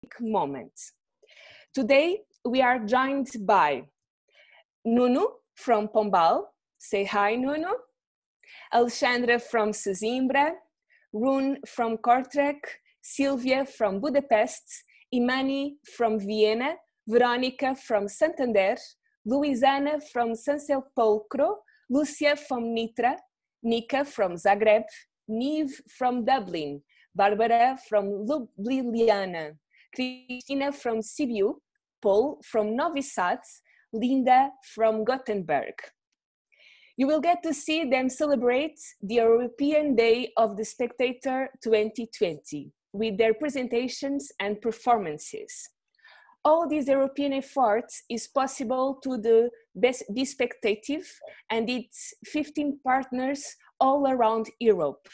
moment. Today, we are joined by Nuno from Pombal. Say hi, Nuno. Alexandra from Sesimbra, Rune from Kortrijk, Silvia from Budapest, Imani from Vienna, Veronica from Santander, Luisana from São Sepulcro, Lucia from Nitra, Nika from Zagreb, Nive from Dublin, Barbara from Ljubljana, Cristina from Sibiu, Paul from Novi Sad, Linda from Gothenburg. You will get to see them celebrate the European Day of the Spectator 2020 with their presentations and performances. All these European efforts is possible to the BeSpectative and its 15 partners all around Europe.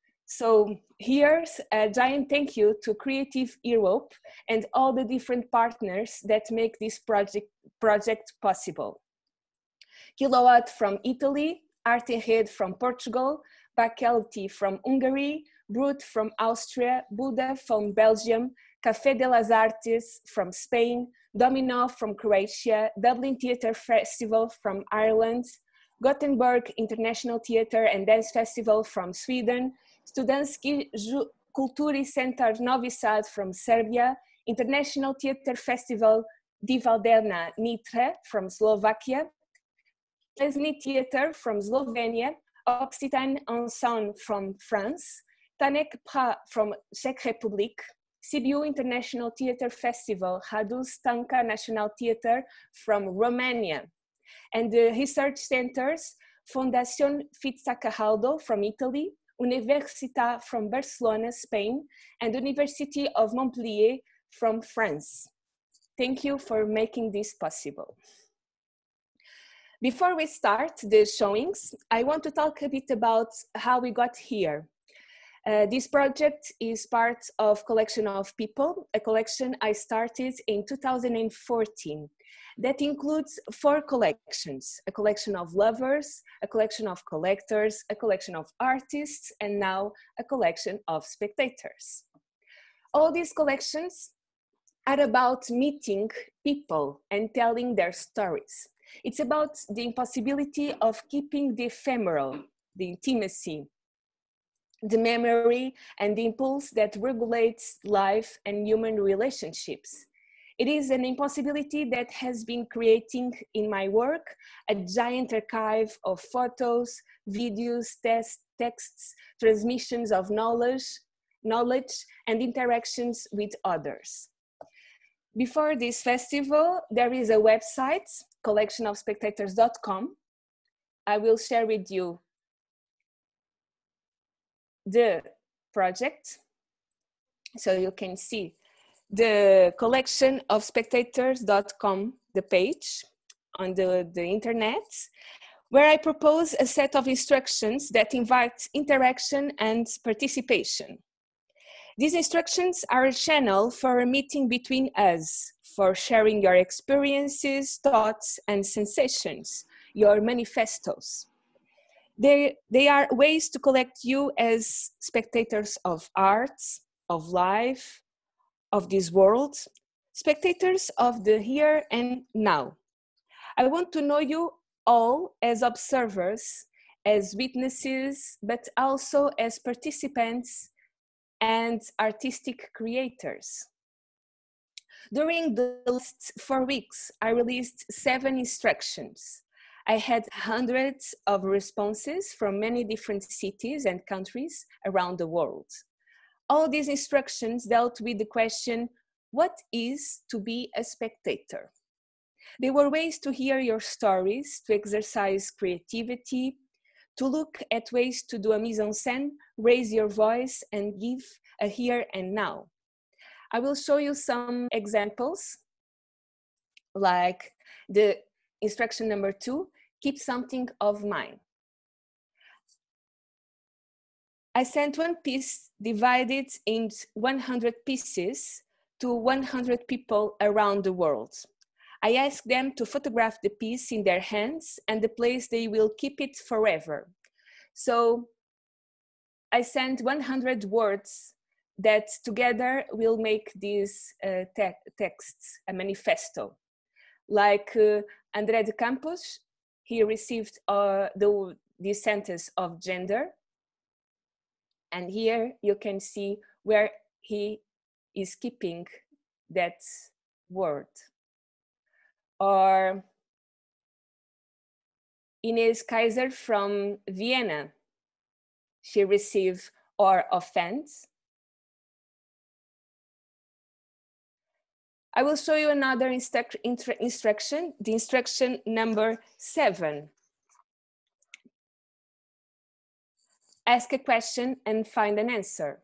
So here's a giant thank you to Creative Europe and all the different partners that make this project possible. Kilowatt from Italy, Artehead from Portugal, Bakelti from Hungary, Brut from Austria, Buda from Belgium, Café de las Artes from Spain, Domino from Croatia, Dublin Theatre Festival from Ireland, Gothenburg International Theatre and Dance Festival from Sweden, Studenski Kulturi Centar Novi Sad from Serbia, International Theatre Festival Divalderna Nitra from Slovakia, Lesni Theatre from Slovenia, Occitan Ensemble from France, Tanek Pra from Czech Republic, Sibiu International Theatre Festival, Radu Stanka National Theatre from Romania, and the research centers Fundación Fitzcarraldo from Italy, Universitat from Barcelona, Spain, and University of Montpellier from France. Thank you for making this possible. Before we start the showings, I want to talk a bit about how we got here. This project is part of Collection of People, a collection I started in 2014 that includes 4 collections: a collection of lovers, a collection of collectors, a collection of artists, and now a collection of spectators. All these collections are about meeting people and telling their stories. It's about the impossibility of keeping the ephemeral, the intimacy, the memory, and the impulse that regulates life and human relationships. It is an impossibility that has been creating in my work a giant archive of photos, videos, texts, transmissions of knowledge, and interactions with others. Before this festival, there is a website, collectionofspectators.com. I will share with you the project so you can see the collectionofspectators.com, the page on the internet, where I propose a set of instructions that invite interaction and participation. These instructions are a channel for a meeting between us, for sharing your experiences, thoughts, and sensations, your manifestos. They are ways to collect you as spectators of arts, of life, of this world, spectators of the here and now. I want to know you all as observers, as witnesses, but also as participants and artistic creators. During the last 4 weeks, I released 7 instructions. I had hundreds of responses from many different cities and countries around the world. All these instructions dealt with the question, what is to be a spectator? They were ways to hear your stories, to exercise creativity, to look at ways to do a mise en scène, raise your voice, and give a here and now. I will show you some examples, like the instruction number 2, keep something of mine. I sent one piece divided into 100 pieces to 100 people around the world. I asked them to photograph the piece in their hands and the place they will keep it forever. So I sent 100 words that together will make these texts a manifesto. Like André de Campos, he received the sentence of gender. And here you can see where he is keeping that word. Or Inés Kaiser from Vienna, she received or offense. I will show you another instruction, the instruction number 7. Ask a question and find an answer.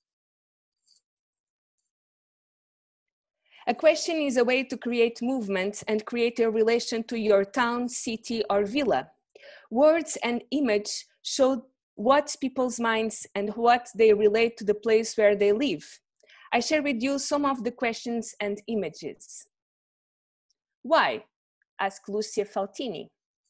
A question is a way to create movement and create a relation to your town, city, or villa. Words and image show what people's minds and what they relate to the place where they live. I share with you some of the questions and images. Why? Asked Lucia Faltini.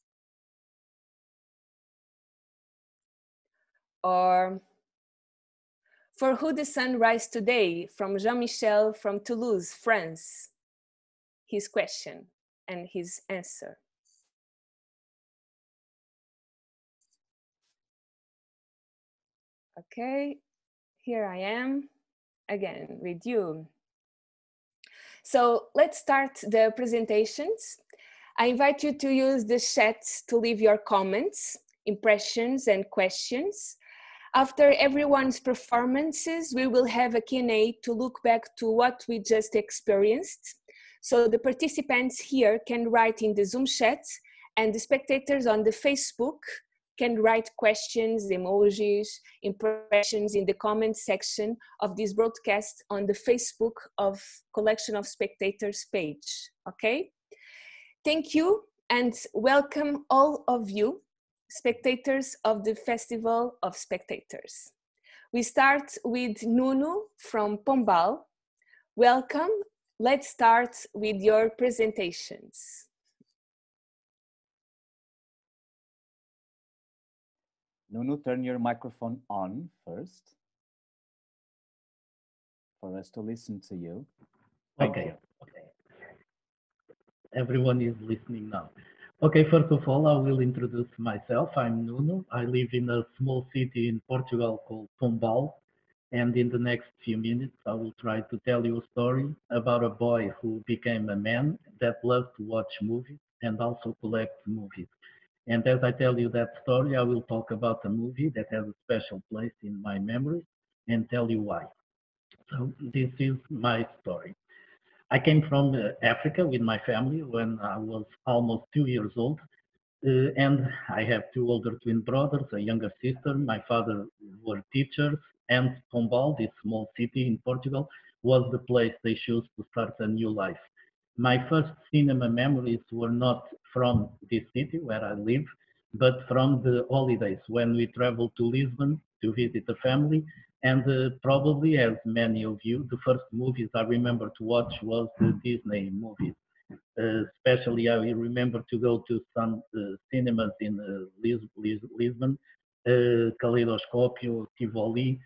Or, for who the sun rise today? From Jean-Michel from Toulouse, France. His question and his answer. Okay, here I am again with you. So let's start the presentations. I invite you to use the chat to leave your comments, impressions, and questions. After everyone's performances, we will have a Q&A to look back to what we just experienced. So the participants here can write in the Zoom chat, and the spectators on the Facebook can write questions, emojis, impressions in the comment section of this broadcast on the Facebook of Collection of Spectators page, okay? Thank you and welcome all of you, spectators of the Festival of Spectators. We start with Nuno from Pombal. Welcome. Let's start with your presentations. Nuno, turn your microphone on first for us to listen to you. Okay. Everyone is listening now. Okay, first of all, I will introduce myself. I'm Nuno. I live in a small city in Portugal called Pombal. And in the next few minutes, I will try to tell you a story about a boy who became a man that loved to watch movies and also collect movies. And as I tell you that story, I will talk about a movie that has a special place in my memories and tell you why. So this is my story. I came from Africa with my family when I was almost 2 years old. And I have 2 older twin brothers, a younger sister. My father were teachers, and Pombal, this small city in Portugal, was the place they chose to start a new life. My first cinema memories were not from this city where I live, but from the holidays when we traveled to Lisbon to visit a family. And probably, as many of you, the first movies I remember to watch was the Disney movies. Especially, I remember to go to some cinemas in Lisbon, Kaleidoscópio, Tivoli,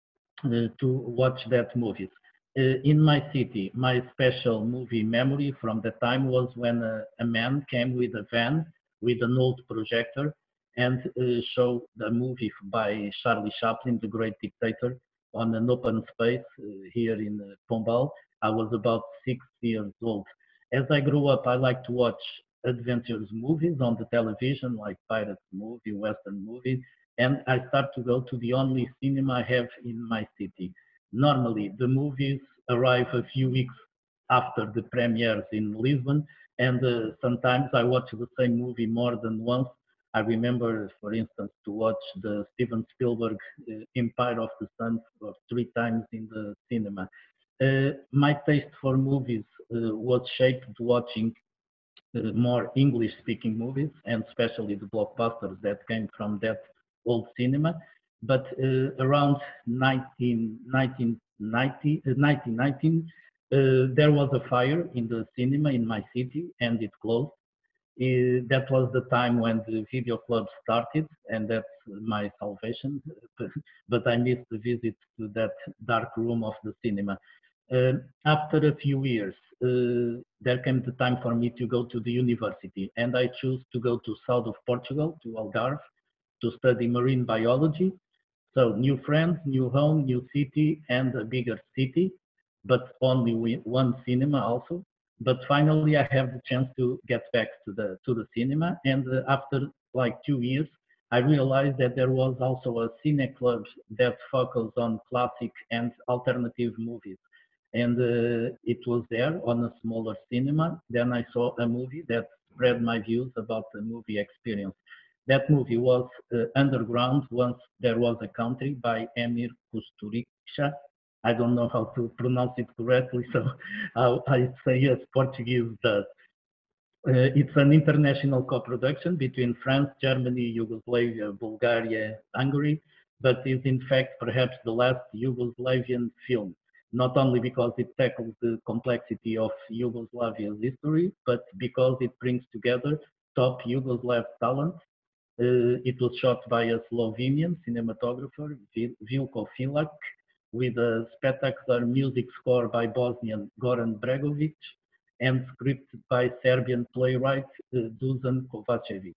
to watch that movies. In my city, my special movie memory from that time was when a man came with a van with an old projector and showed the movie by Charlie Chaplin, The Great Dictator, on an open space here in Pombal. I was about 6 years old. As I grew up, I liked to watch adventures movies on the television, like pirates movie, Western movies, and I start to go to the only cinema I have in my city. Normally, the movies arrive a few weeks after the premieres in Lisbon, and sometimes I watch the same movie more than once. I remember, for instance, to watch the Steven Spielberg Empire of the Sun 3 times in the cinema. My taste for movies was shaped watching more English-speaking movies, and especially the blockbusters that came from that old cinema. But around 1919, there was a fire in the cinema in my city, and it closed. That was the time when the video club started, and that's my salvation. But I missed the visit to that dark room of the cinema. After a few years, there came the time for me to go to the university, and I chose to go to south of Portugal, to Algarve, to study marine biology. So new friends, new home, new city, and a bigger city, but only one cinema also. But finally, I have the chance to get back to the cinema, and after like 2 years, I realized that there was also a cine club that focused on classic and alternative movies, and it was there on a smaller cinema. Then I saw a movie that spread my views about the movie experience. That movie was Underground Once There Was a Country by Emir Kusturica. I don't know how to pronounce it correctly, so I say as Portuguese does. It's an international co-production between France, Germany, Yugoslavia, Bulgaria, Hungary, but is in fact perhaps the last Yugoslavian film, not only because it tackles the complexity of Yugoslavia's history, but because it brings together top Yugoslav talent. It was shot by a Slovenian cinematographer, Vilko Filak, with a spectacular music score by Bosnian Goran Bregovic and scripted by Serbian playwright Dusan Kovacevic.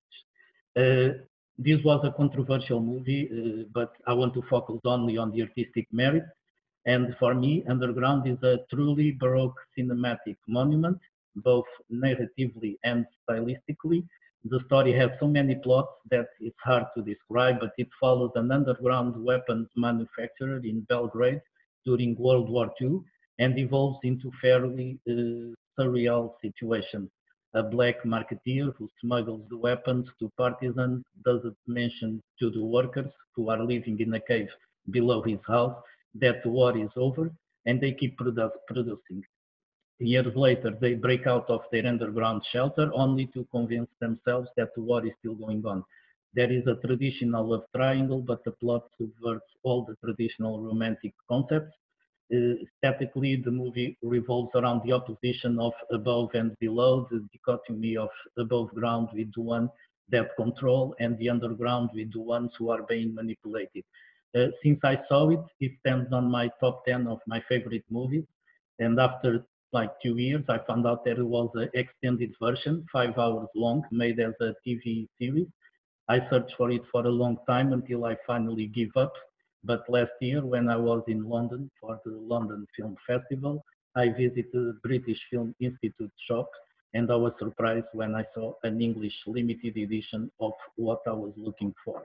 This was a controversial movie, but I want to focus only on the artistic merit. And for me, Underground is a truly Baroque cinematic monument, both narratively and stylistically. The story has so many plots that it's hard to describe, but it follows an underground weapons manufacturer in Belgrade during World War II and evolves into fairly surreal situations. A black marketeer who smuggles the weapons to partisans doesn't mention to the workers who are living in a cave below his house that the war is over, and they keep producing. Years later, they break out of their underground shelter only to convince themselves that the war is still going on. There is a traditional love triangle, but the plot subverts all the traditional romantic concepts. Aesthetically, the movie revolves around the opposition of above and below, the dichotomy of above ground with the one that control and the underground with the ones who are being manipulated. Since I saw it, it stands on my top 10 of my favorite movies. And after like 2 years, I found out there was an extended version, 5 hours long, made as a TV series. I searched for it for a long time until I finally gave up. But last year, when I was in London for the London Film Festival, I visited the British Film Institute shop, and I was surprised when I saw an English limited edition of what I was looking for.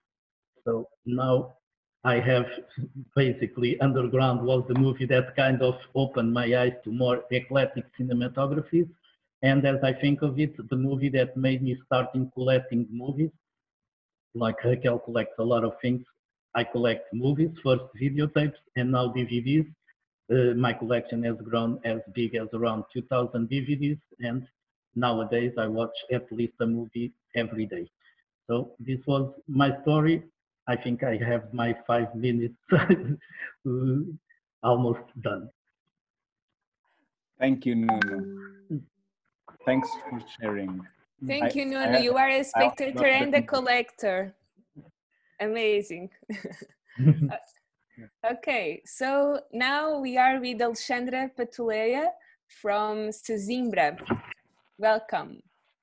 So now I have basically Underground was the movie that kind of opened my eyes to more eclectic cinematographies. And as I think of it, the movie that made me start in collecting movies, like Raquel collects a lot of things. I collect movies, first videotapes and now DVDs. My collection has grown as big as around 2,000 DVDs, and nowadays I watch at least a movie every day. So this was my story. I think I have my 5 minutes almost done. Thank you, Nuno. Thanks for sharing. Thank you, Nuno. You are a spectator and a collector. Amazing. Okay, so now we are with Alexandra Patuleia from Sesimbra. Welcome.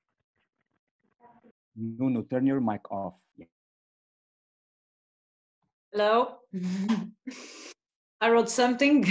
Nuno, turn your mic off. Hello. I wrote something.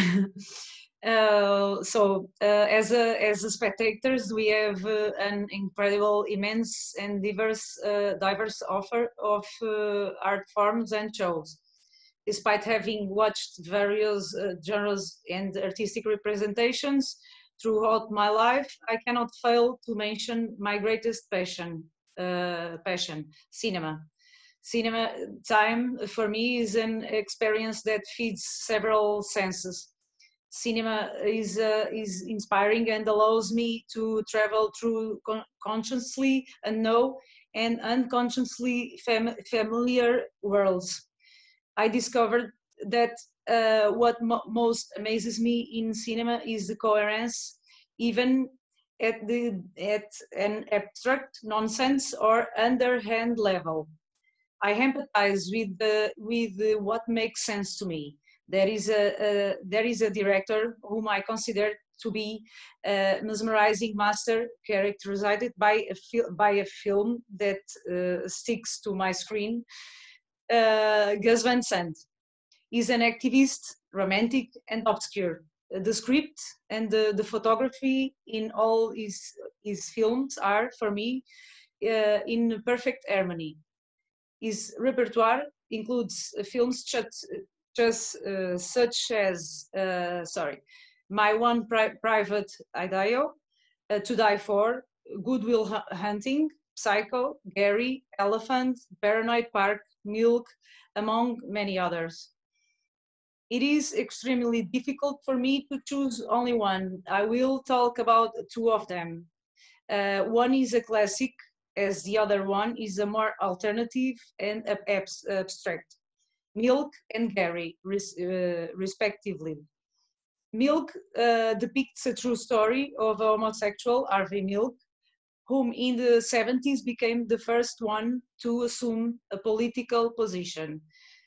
As a spectators, we have an incredible, immense, and diverse offer of art forms and shows. Despite having watched various genres and artistic representations throughout my life, I cannot fail to mention my greatest passion, cinema. Cinema time for me is an experience that feeds several senses. Cinema is inspiring and allows me to travel through consciously unknown and unconsciously familiar worlds. I discovered that what most amazes me in cinema is the coherence, even at an abstract nonsense or underhand level. I empathize with what makes sense to me. There is a director whom I consider to be a mesmerizing master, characterized by a film that sticks to my screen. Gus Van Sant is an activist, romantic and obscure. The script and the photography in all his films are, for me, in perfect harmony. His repertoire includes films such as, My One Private Idaho, To Die For, Good Will Hunting, Psycho, Gary, Elephant, Paranoid Park, Milk, among many others. It is extremely difficult for me to choose only one. I will talk about two of them. One is a classic, as the other one is a more alternative and abstract. Milk and Gary, respectively. Milk depicts a true story of a homosexual, Harvey Milk, whom in the 70s became the first one to assume a political position.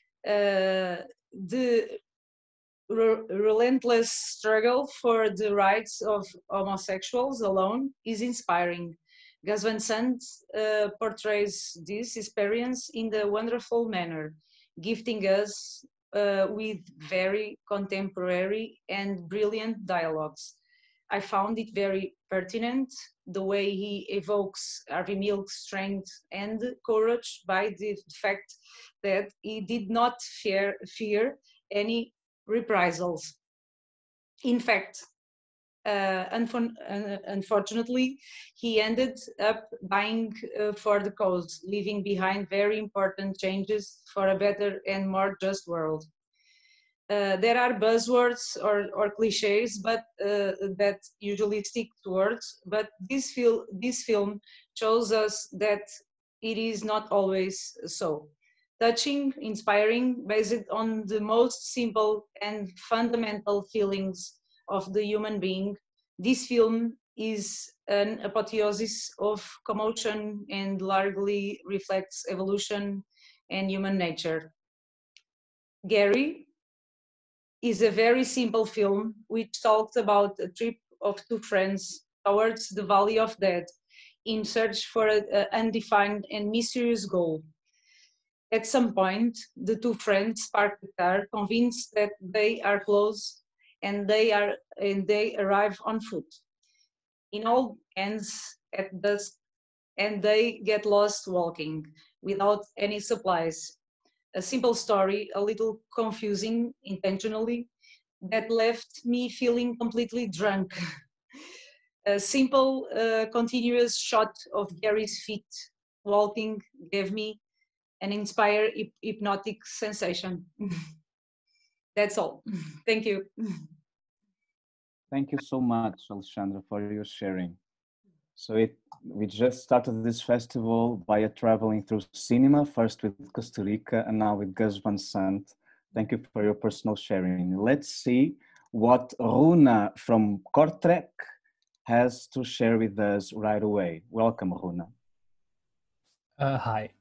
The relentless struggle for the rights of homosexuals alone is inspiring. Gus Van Sant portrays this experience in a wonderful manner, gifting us with very contemporary and brilliant dialogues. I found it very pertinent, the way he evokes Harvey Milk's strength and courage by the fact that he did not fear any reprisals. In fact, unfortunately, he ended up dying for the cause, leaving behind very important changes for a better and more just world. There are buzzwords or cliches, but that usually stick to words. But this film shows us that it is not always so. Touching, inspiring, based on the most simple and fundamental feelings of the human being, this film is an apotheosis of commotion and largely reflects evolution and human nature. Gary is a very simple film which talks about a trip of two friends towards the Valley of Death in search for an undefined and mysterious goal. At some point, the two friends park the car, convinced that they are close, and they arrive on foot. It all ends at dusk, and they get lost walking without any supplies. A simple story, a little confusing intentionally, that left me feeling completely drunk. A simple, continuous shot of Gary's feet walking gave me an inspired hypnotic sensation. That's all. Thank you. Thank you so much, Alexandra, for your sharing. So we just started this festival by traveling through cinema, first with Costa Rica and now with Gus Van Sant. Thank you for your personal sharing. Let's see what Runa from Kortrijk has to share with us right away. Welcome, Runa. Hi.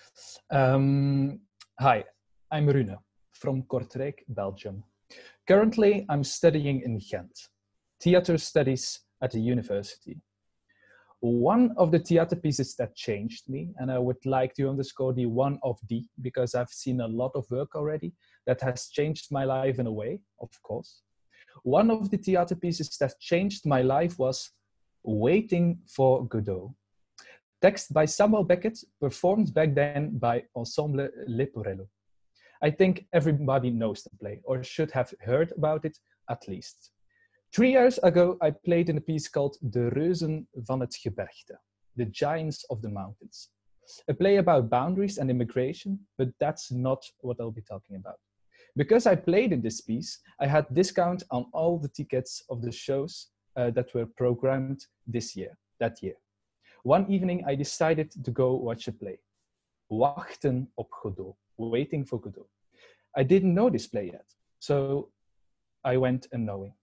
Hi, I'm Rune from Kortrijk, Belgium. Currently, I'm studying in Ghent, theater studies at the university. One of the theater pieces that changed me, and I would like to underscore the one of the, because I've seen a lot of work already that has changed my life in a way, of course. One of the theater pieces that changed my life was Waiting for Godot. Text by Samuel Beckett, performed back then by Ensemble Leporello. I think everybody knows the play, or should have heard about it at least. 3 years ago, I played in a piece called De Reuzen van het Gebergte, The Giants of the Mountains. A play about boundaries and immigration, but that's not what I'll be talking about. Because I played in this piece, I had discount on all the tickets of the shows that were programmed that year. One evening, I decided to go watch a play, Wachten op Godot, Waiting for Godot. I didn't know this play yet, so I went unknowing.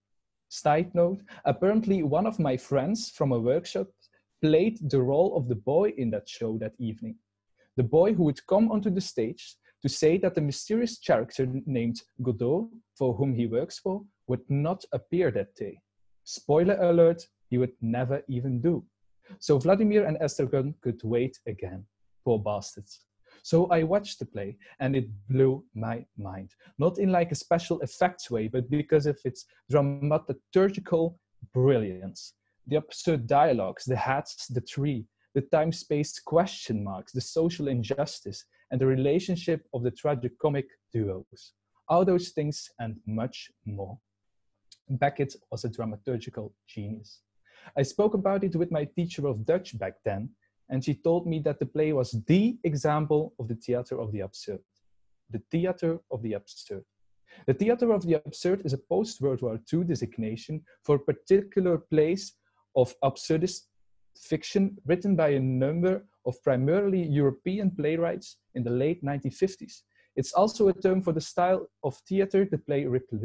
Side note, apparently one of my friends from a workshop played the role of the boy in that show that evening. The boy who would come onto the stage to say that the mysterious character named Godot, for whom he works for, would not appear that day. Spoiler alert, he would never even do. So Vladimir and Estragon could wait again. Poor bastards. So I watched the play and it blew my mind. Not in like a special effects way, but because of its dramaturgical brilliance. The absurd dialogues, the hats, the tree, the time-space question marks, the social injustice, and the relationship of the tragicomic duos. All those things and much more. Beckett was a dramaturgical genius. I spoke about it with my teacher of Dutch back then, and she told me that the play was the example of the theater of the absurd. The theater of the absurd. The theater of the absurd is a post-World War II designation for particular plays of absurdist fiction written by a number of primarily European playwrights in the late 1950s. It's also a term for the style of theater the play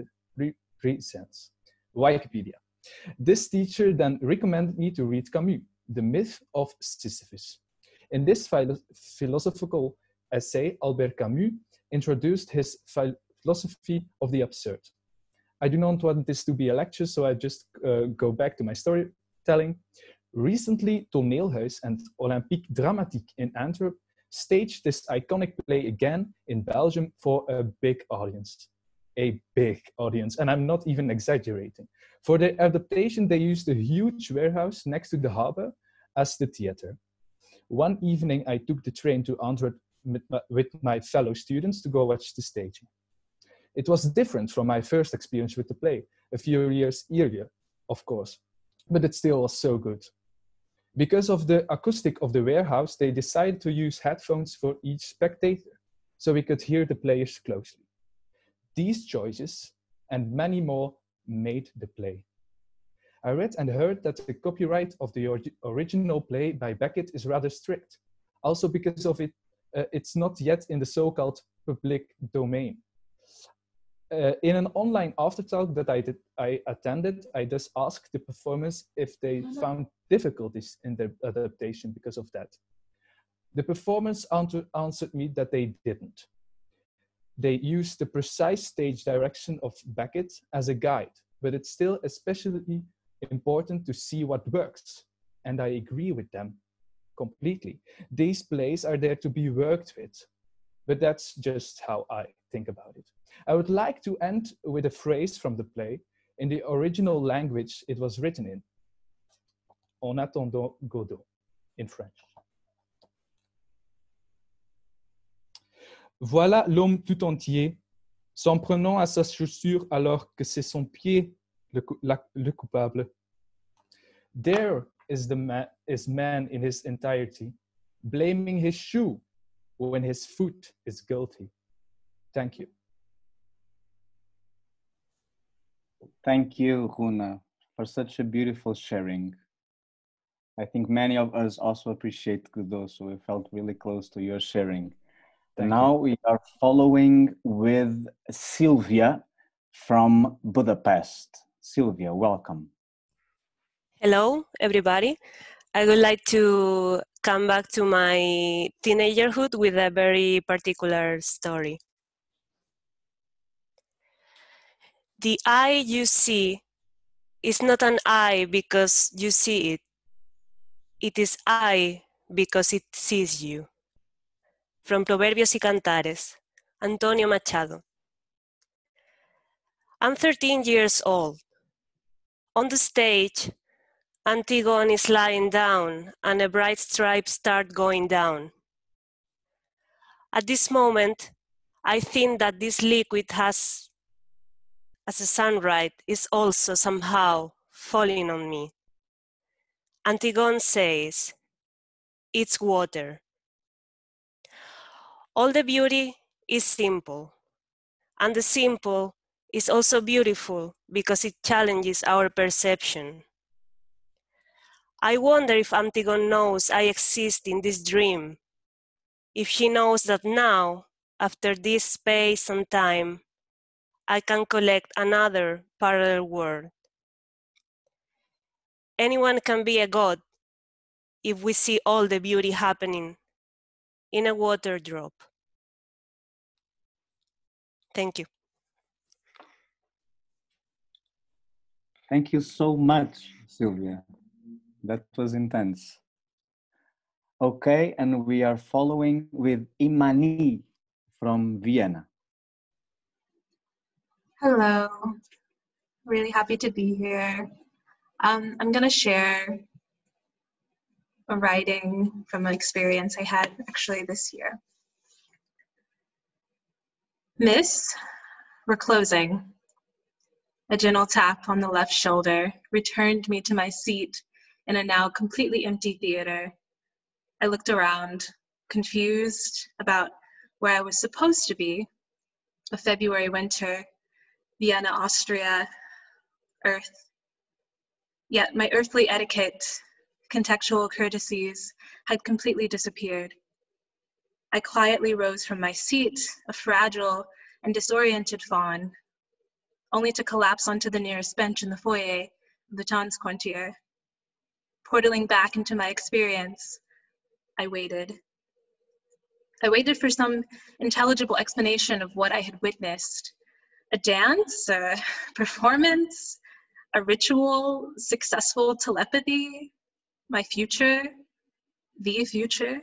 represents. Wikipedia. This teacher then recommended me to read Camus, The Myth of Sisyphus. In this philosophical essay, Albert Camus introduced his philosophy of the absurd. I do not want this to be a lecture, so I just go back to my storytelling. Recently, Toneelhuis and Olympique Dramatique in Antwerp staged this iconic play again in Belgium for a big audience. A big audience, and I'm not even exaggerating. For the adaptation, they used a huge warehouse next to the harbor as the theater. One evening, I took the train to Antwerp with my fellow students to go watch the staging. It was different from my first experience with the play, a few years earlier, of course, but it still was so good. Because of the acoustic of the warehouse, they decided to use headphones for each spectator, so we could hear the players closely. These choices and many more made the play. I read and heard that the copyright of the original play by Beckett is rather strict. Also because of it, it's not yet in the so-called public domain. In an online aftertalk that I attended, I just asked the performers if they found difficulties in the adaptation because of that. The performers answered me that they didn't. They used the precise stage direction of Beckett as a guide, but it's still especially important to see what works. And I agree with them completely. These plays are there to be worked with, but that's just how I think about it. I would like to end with a phrase from the play in the original language it was written in, En attendant Godot, in French. Voilà l'homme tout entier, s'en prenant à sa chaussure alors que c'est son pied le coupable. There is man in his entirety, blaming his shoe when his foot is guilty. Thank you. Thank you, Runa, for such a beautiful sharing. I think many of us also appreciate Godot, so we felt really close to your sharing. Now we are following with Sylvia from Budapest. Sylvia, welcome. Hello, everybody. I would like to come back to my teenagerhood with a very particular story. The eye you see is not an eye because you see it. It is I because it sees you. From Proverbios y Cantares, Antonio Machado. I'm 13 years old. On the stage, Antigone is lying down and a bright stripe starts going down. At this moment, I think that this liquid has, as a sunlight, is also somehow falling on me. Antigone says, it's water. All the beauty is simple, and the simple is also beautiful because it challenges our perception. I wonder if Antigone knows I exist in this dream, if she knows that now, after this space and time, I can collect another parallel world, anyone can be a god if we see all the beauty happening in a water drop. Thank you. Thank you so much, Sylvia. That was intense. Okay, and we are following with Imani from Vienna. Hello, really happy to be here. I'm going to share a writing from an experience I had actually this year. Miss, we're closing. A gentle tap on the left shoulder returned me to my seat in a now completely empty theater. I looked around, confused about where I was supposed to be. A February winter, Vienna, Austria, Earth. Yet my earthly etiquette, contextual courtesies, had completely disappeared. I quietly rose from my seat, a fragile and disoriented fawn, only to collapse onto the nearest bench in the foyer of the Tanzquartier. Portaling back into my experience, I waited. I waited for some intelligible explanation of what I had witnessed. A dance, a performance, a ritual, successful telepathy, my future, the future.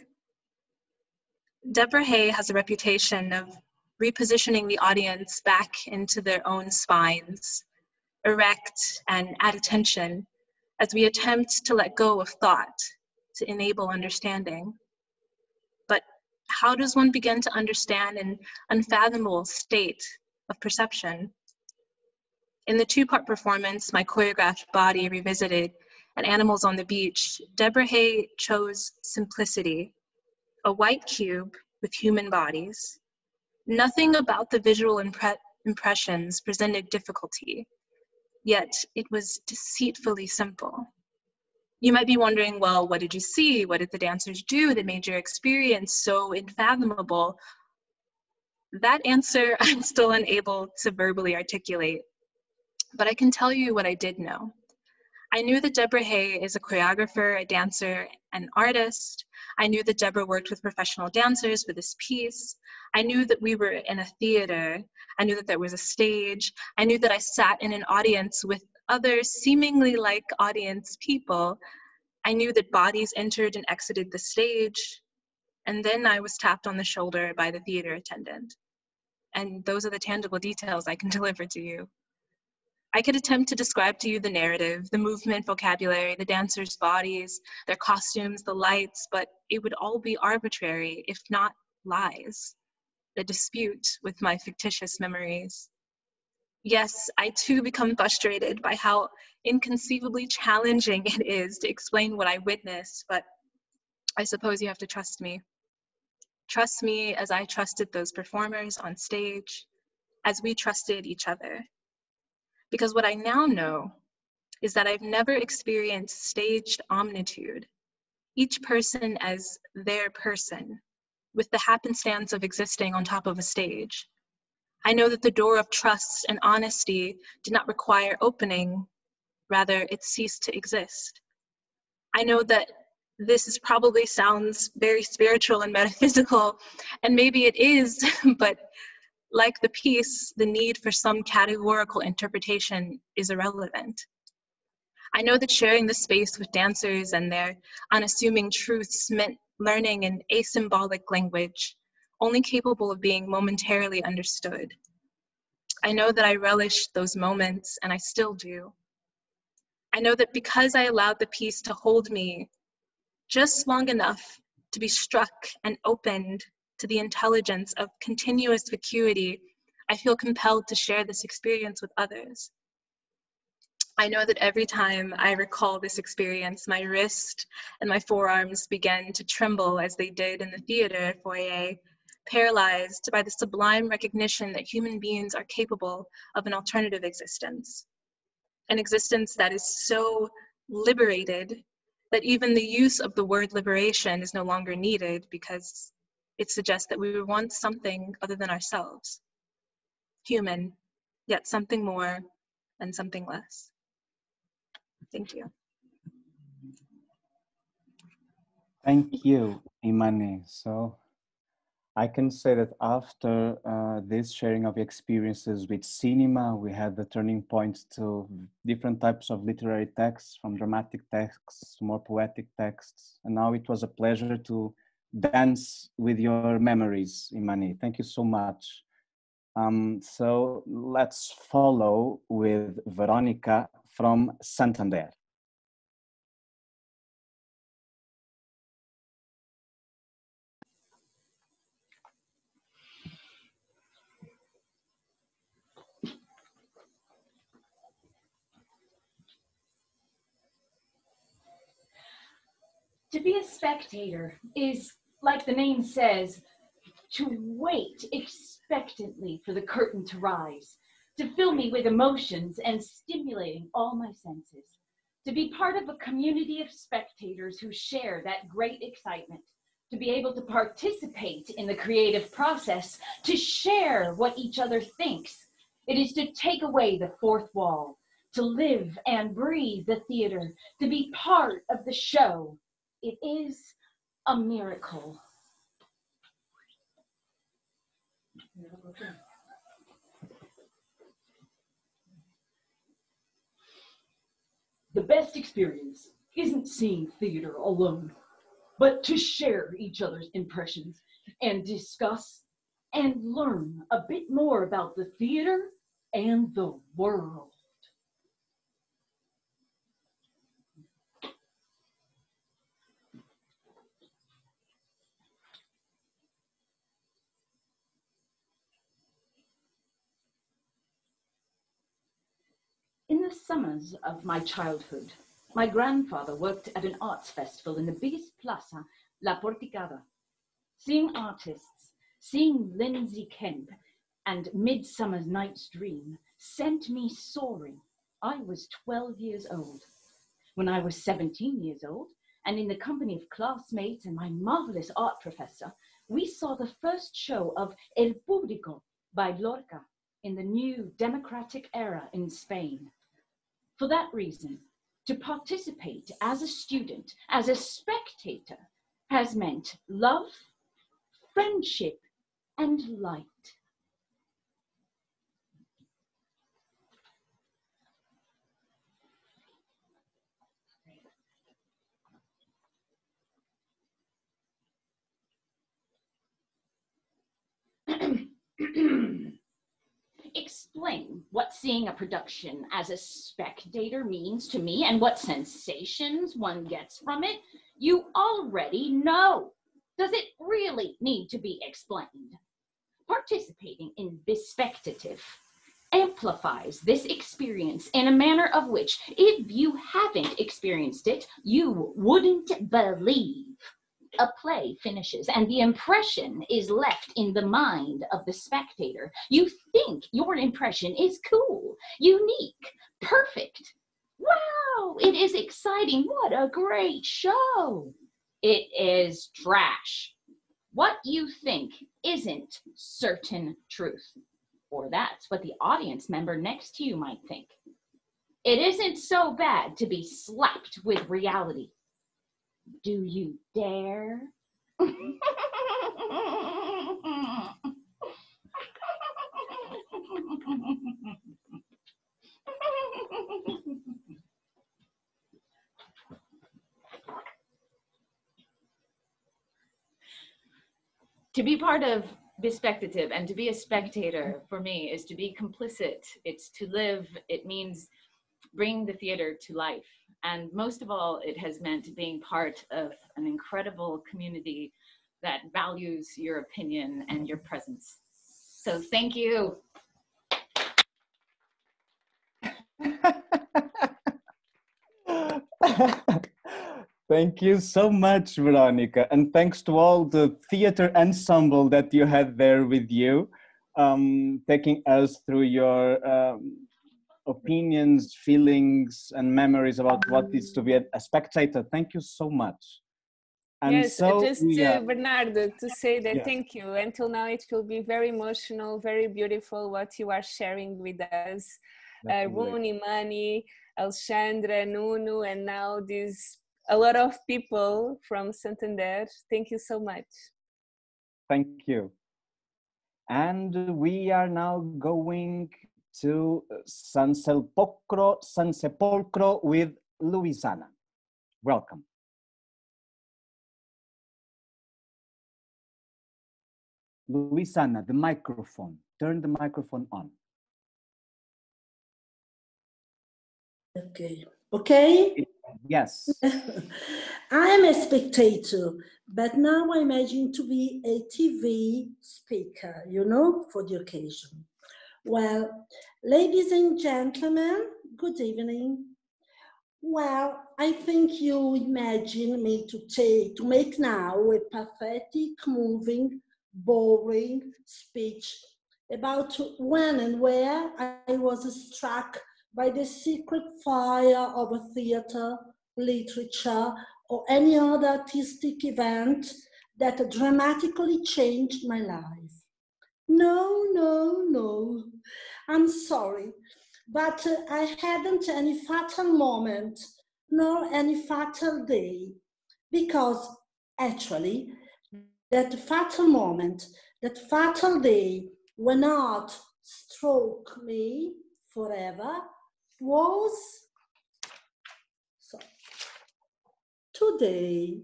Deborah Hay has a reputation of repositioning the audience back into their own spines, erect and at attention, as we attempt to let go of thought to enable understanding. But how does one begin to understand an unfathomable state of perception? In the two-part performance, My Choreographed Body Revisited and Animals on the Beach, Deborah Hay chose simplicity, a white cube with human bodies. Nothing about the visual impressions presented difficulty, yet it was deceitfully simple. You might be wondering, well, what did you see? What did the dancers do that made your experience so unfathomable? That answer I'm still unable to verbally articulate, but I can tell you what I did know. I knew that Deborah Hay is a choreographer, a dancer, an artist. I knew that Deborah worked with professional dancers for this piece. I knew that we were in a theater. I knew that there was a stage. I knew that I sat in an audience with other seemingly like audience people. I knew that bodies entered and exited the stage. And then I was tapped on the shoulder by the theater attendant. And those are the tangible details I can deliver to you. I could attempt to describe to you the narrative, the movement vocabulary, the dancers' bodies, their costumes, the lights, but it would all be arbitrary, if not lies, a dispute with my fictitious memories. Yes, I too become frustrated by how inconceivably challenging it is to explain what I witnessed, but I suppose you have to trust me. Trust me as I trusted those performers on stage, as we trusted each other. Because what I now know is that I've never experienced staged omnitude, each person as their person, with the happenstance of existing on top of a stage. I know that the door of trust and honesty did not require opening, rather it ceased to exist. I know that this probably sounds very spiritual and metaphysical, and maybe it is, but like the piece, the need for some categorical interpretation is irrelevant. I know that sharing the space with dancers and their unassuming truths meant learning an asymbolic language, only capable of being momentarily understood. I know that I relished those moments, and I still do. I know that because I allowed the piece to hold me just long enough to be struck and opened to the intelligence of continuous vacuity, I feel compelled to share this experience with others. I know that every time I recall this experience, my wrist and my forearms begin to tremble as they did in the theater foyer, paralyzed by the sublime recognition that human beings are capable of an alternative existence, an existence that is so liberated that even the use of the word liberation is no longer needed because it suggests that we were once something other than ourselves. Human, yet something more and something less. Thank you. Thank you, Imani. So I can say that after this sharing of experiences with cinema, we had the turning point to different types of literary texts, from dramatic texts to more poetic texts. And now it was a pleasure to dance with your memories, Imani. Thank you so much. So let's follow with Veronica from Santander. To be a spectator is, like the name says, to wait expectantly for the curtain to rise, to fill me with emotions and stimulating all my senses, to be part of a community of spectators who share that great excitement, to be able to participate in the creative process, to share what each other thinks. It is to take away the fourth wall, to live and breathe the theater, to be part of the show. It is a miracle. The best experience isn't seeing theater alone, but to share each other's impressions and discuss and learn a bit more about the theater and the world. In the summers of my childhood, my grandfather worked at an arts festival in the biggest plaza, La Porticada. Seeing artists, seeing Lindsay Kemp and Midsummer Night's Dream sent me soaring. I was 12 years old. When I was 17 years old, and in the company of classmates and my marvelous art professor, we saw the first show of El Público by Lorca in the new democratic era in Spain. For that reason, to participate as a student, as a spectator, has meant love, friendship, and light. Explain what seeing a production as a spectator means to me and what sensations one gets from it. You already know. Does it really need to be explained? Participating in BeSpectative amplifies this experience in a manner of which, if you haven't experienced it, you wouldn't believe. A play finishes and the impression is left in the mind of the spectator. You think your impression is cool, unique, perfect. Wow, it is exciting. What a great show. It is trash. What you think isn't certain truth. Or that's what the audience member next to you might think. It isn't so bad to be slapped with reality. Do you dare? To be part of BeSpectative and to be a spectator for me is to be complicit. It's to live. It means bring the theater to life. And most of all, it has meant being part of an incredible community that values your opinion and your presence. So thank you. Thank you so much, Veronica. And thanks to all the theater ensemble that you had there with you, taking us through your opinions, feelings, and memories about what it is to be a spectator. Thank you so much. And yes, so just Bernardo, to say that thank you. Until now, it will be very emotional, very beautiful what you are sharing with us. Rune, Imani, Alexandra, Nuno, and now this a lot of people from Santander. Thank you so much. Thank you. And we are now going to San Sepolcro with Luisana. Welcome. Luisana, the microphone. Turn the microphone on. Okay. Okay? Yes. I am a spectator, but now I imagine to be a TV speaker, you know, for the occasion. Well, ladies and gentlemen, good evening. Well, I think you imagine me to make now a pathetic, moving, boring speech about when and where I was struck by the secret fire of a theater, literature, or any other artistic event that dramatically changed my life. No, no, no. I'm sorry, but I hadn't any fatal moment, nor any fatal day, because actually, that fatal moment, that fatal day when art struck me forever was today.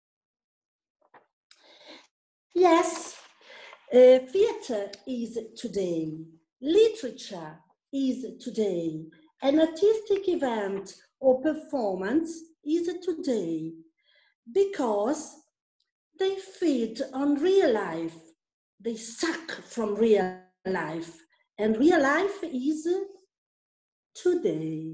Yes, theater is today, literature is today, an artistic event or performance is today, because they feed on real life, they suck from real life, and real life is today.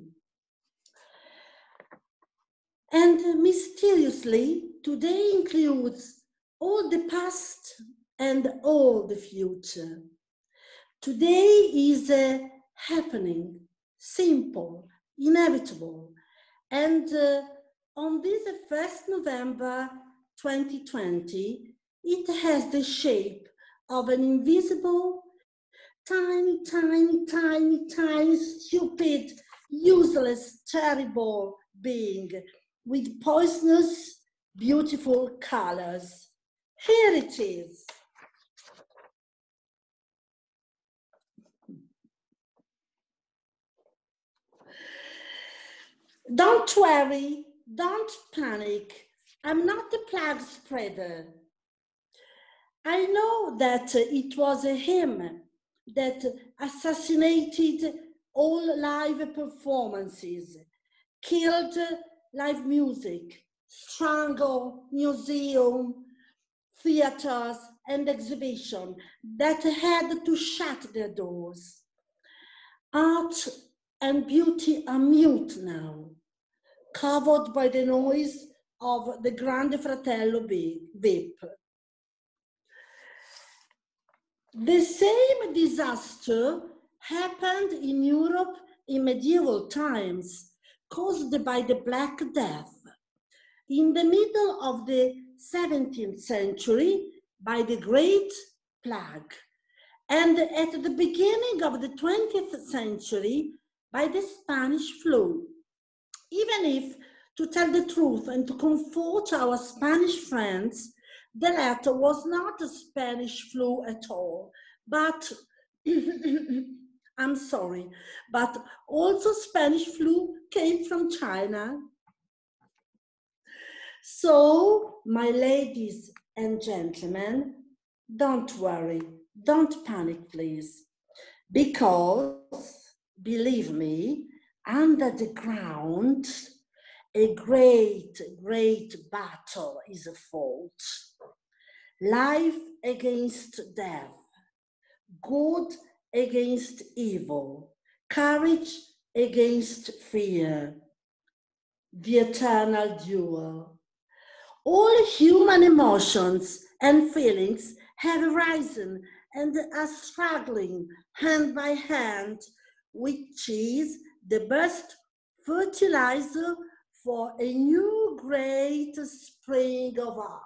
And mysteriously, today includes all the past and all the future. Today is happening, simple, inevitable. And on this 1st November 2020, it has the shape of an invisible, tiny, tiny, tiny, tiny, stupid, useless, terrible being with poisonous, beautiful colors. Here it is. Don't worry, don't panic. I'm not a plague spreader. I know that it was him that assassinated all live performances, killed live music, strangled museum, theaters, and exhibition that had to shut their doors. Art and beauty are mute now, covered by the noise of the Grande Fratello VIP. The same disaster happened in Europe in medieval times, caused by the Black Death. In the middle of the 17th century, by the Great Plague, and at the beginning of the 20th century, by the Spanish flu. Even if, to tell the truth and to comfort our Spanish friends, the latter was not a Spanish flu at all, but I'm sorry, but also Spanish flu came from China. So, my ladies and gentlemen, don't worry, don't panic, please, because, believe me, under the ground, a great, great battle is fought. Life against death, good against evil, courage against fear, the eternal duel. All human emotions and feelings have arisen and are struggling hand by hand, which is the best fertilizer for a new great spring of art.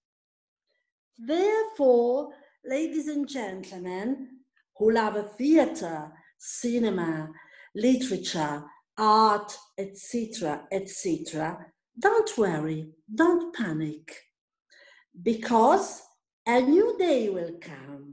Therefore, ladies and gentlemen, who love theater, cinema, literature, art, etc., etc., don't worry, don't panic, because a new day will come,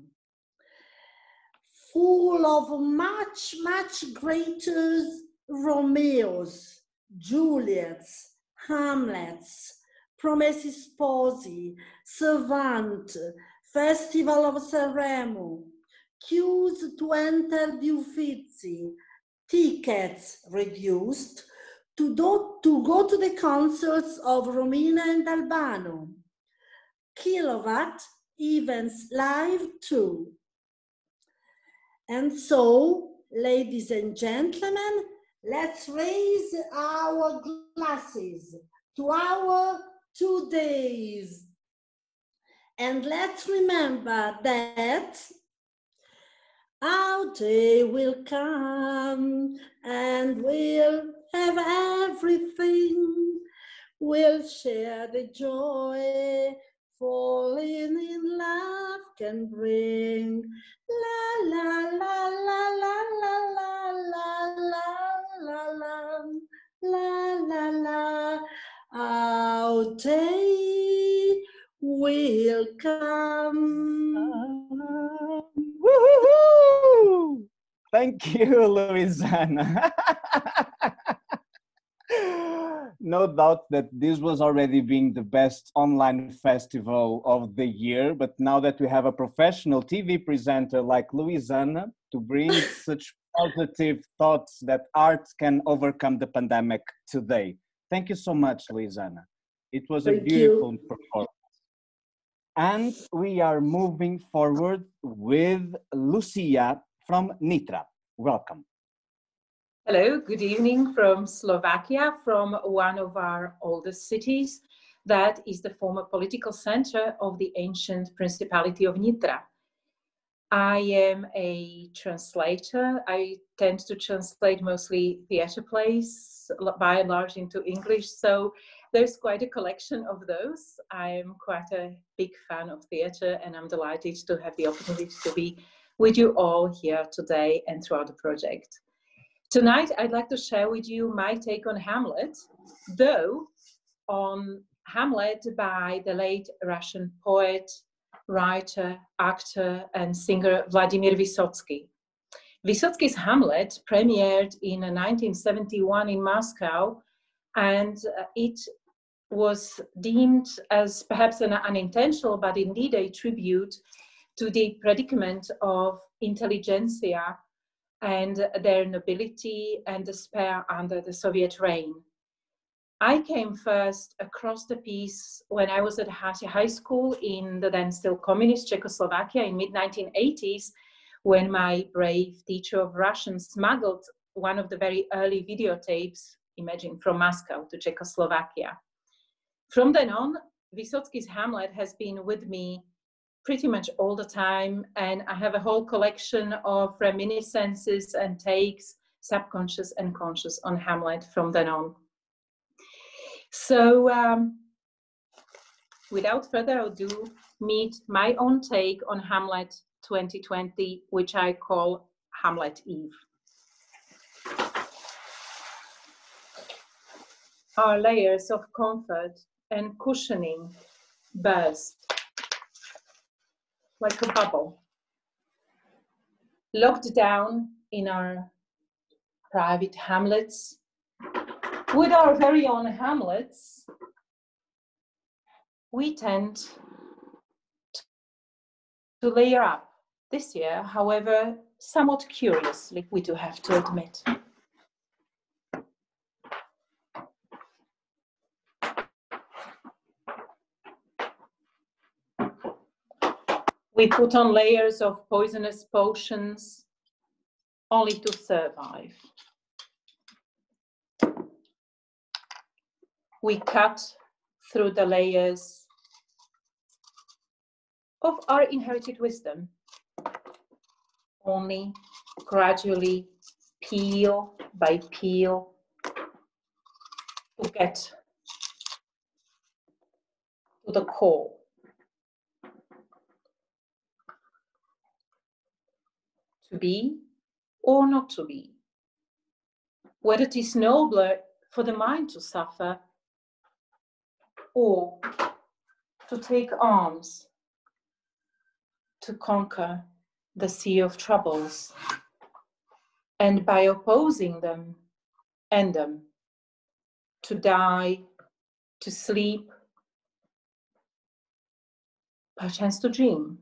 full of much, much greater Romeos, Juliets, Hamlets, Promessi Sposi, Servant, Festival of Sanremo, queues to enter the Uffizi, tickets reduced to go to the concerts of Romina and Albano, Kilowatt events live too. And so, ladies and gentlemen, let's raise our glasses to our 2 days. And let's remember that our day will come and we'll have everything. We'll share the joy falling in love can bring. La la la la la la la la la la la la. Our day will come. Woohoo! Thank you, Louisanna. No doubt that this was already being the best online festival of the year, but now that we have a professional TV presenter like Louisanna to bring such positive thoughts that art can overcome the pandemic today. Thank you so much, Louisanna. It was a beautiful performance. And we are moving forward with Lucia from Nitra. Welcome. Hello, good evening from Slovakia, from one of our oldest cities. That is the former political center of the ancient Principality of Nitra. I am a translator. I tend to translate mostly theater plays, by and large into English, so there's quite a collection of those. I am quite a big fan of theater, and I'm delighted to have the opportunity to be with you all here today and throughout the project. Tonight, I'd like to share with you my take on Hamlet, though on Hamlet by the late Russian poet, writer, actor, and singer Vladimir Vysotsky. Vysotsky's Hamlet premiered in 1971 in Moscow, and it was deemed as perhaps an unintentional, but indeed a tribute to the predicament of intelligentsia and their nobility and despair under the Soviet reign. I came first across the piece when I was at high school in the then still communist Czechoslovakia in mid-1980s, when my brave teacher of Russian smuggled one of the very early videotapes, imagine, from Moscow to Czechoslovakia. From then on, Vysotsky's Hamlet has been with me pretty much all the time, and I have a whole collection of reminiscences and takes, subconscious and conscious, on Hamlet from then on. So without further ado, meet my own take on Hamlet 2020, which I call Hamlet Eve. Our layers of comfort and cushioning burst like a bubble, locked down in our private hamlets, with our very own hamlets. We tend to layer up this year, however, somewhat curiously, we do have to admit. We put on layers of poisonous potions only to survive. We cut through the layers of our inherited wisdom, only gradually, peel by peel, to get to the core. To be or not to be. Whether it is nobler for the mind to suffer or to take arms to conquer the sea of troubles, and by opposing them, end them, to die, to sleep, perchance to dream.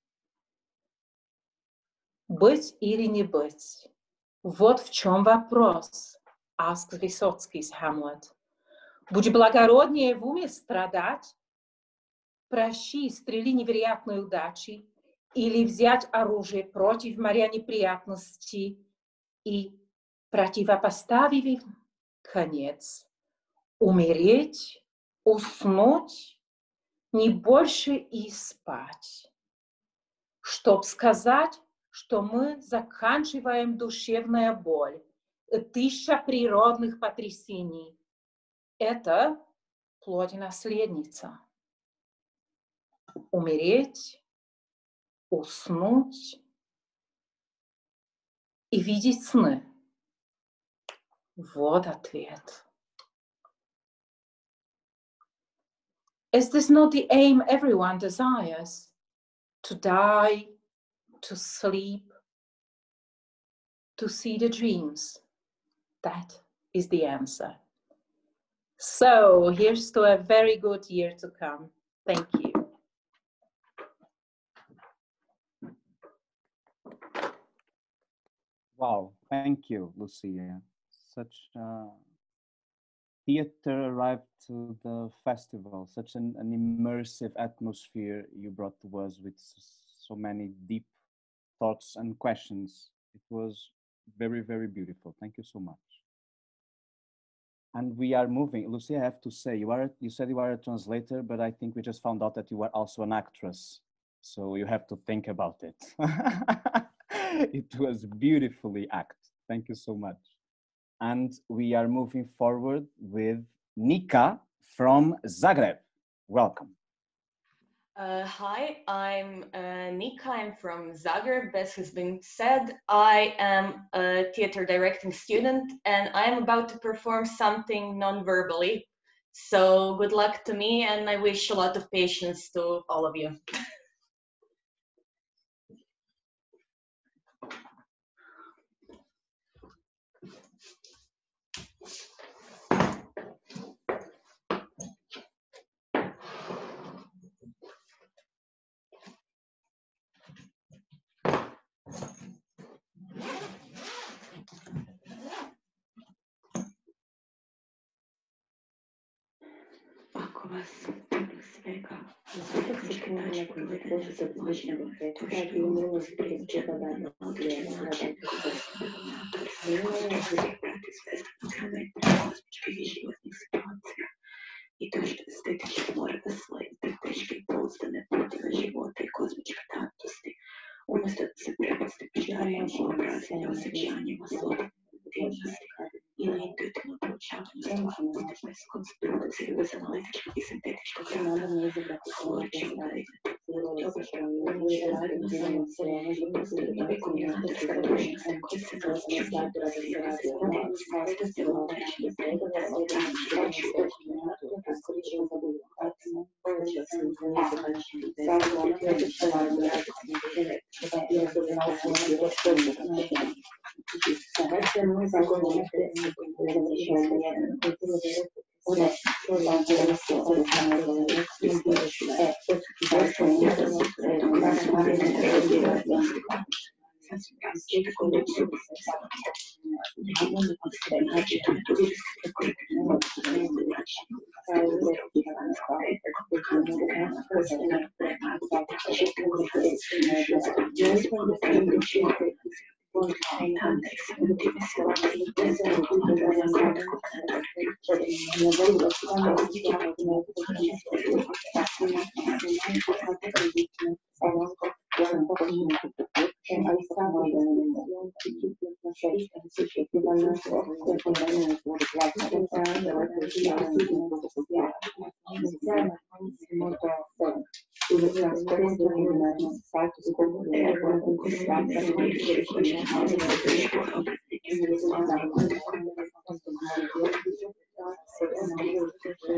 Быть или не быть? Вот в чем вопрос, asks Высоцкий's Hamlet. Будь благороднее в уме страдать, прощи, стрели невероятной удачи, или взять оружие против моря неприятностей и, противопоставив им конец, умереть, уснуть, не больше и спать. Чтоб сказать, что мы заканчиваем душевная боль, 1000 природных потрясений. Это плоть-наследница. Умереть, уснуть и видеть сны. Вот ответ. Is this not the aim everyone desires? To die, to sleep, to see the dreams? That is the answer. So here's to a very good year to come. Thank you. Wow, thank you, Lucia. Such theater arrived to the festival, such an immersive atmosphere you brought to us with so many deep thoughts and questions. It was very, very beautiful. Thank you so much. And we are moving. Lucia, I have to say, you said you are a translator, but I think we just found out that you are also an actress. So you have to think about it. It was beautifully acted. Thank you so much. And we are moving forward with Nika from Zagreb. Welcome. Hi, I'm Nika. I'm from Zagreb. As has been said, I am a theater directing student and I am about to perform something non-verbally. So good luck to me, and I wish a lot of patience to all of you. Ako vas svega uspješnički način povedanja započnemo, to što imamo sprečavano odlijeva načetku vrstnog natorstva, prati sve strukturne kozmičkih i životnih situacija i to što estetički mora da svoje strateške pouzdane puteve života i kozmičke datosti, umjesto da se prepusti pitanjem i obrazenja osjećanjima slobodnosti ili intuitivno proučavanju stvarnosti bez konstrukcije, bez analitičkog i sintetičkog rada, stvoreći udarite. Postoje kombinatorska dužnost koja se naziva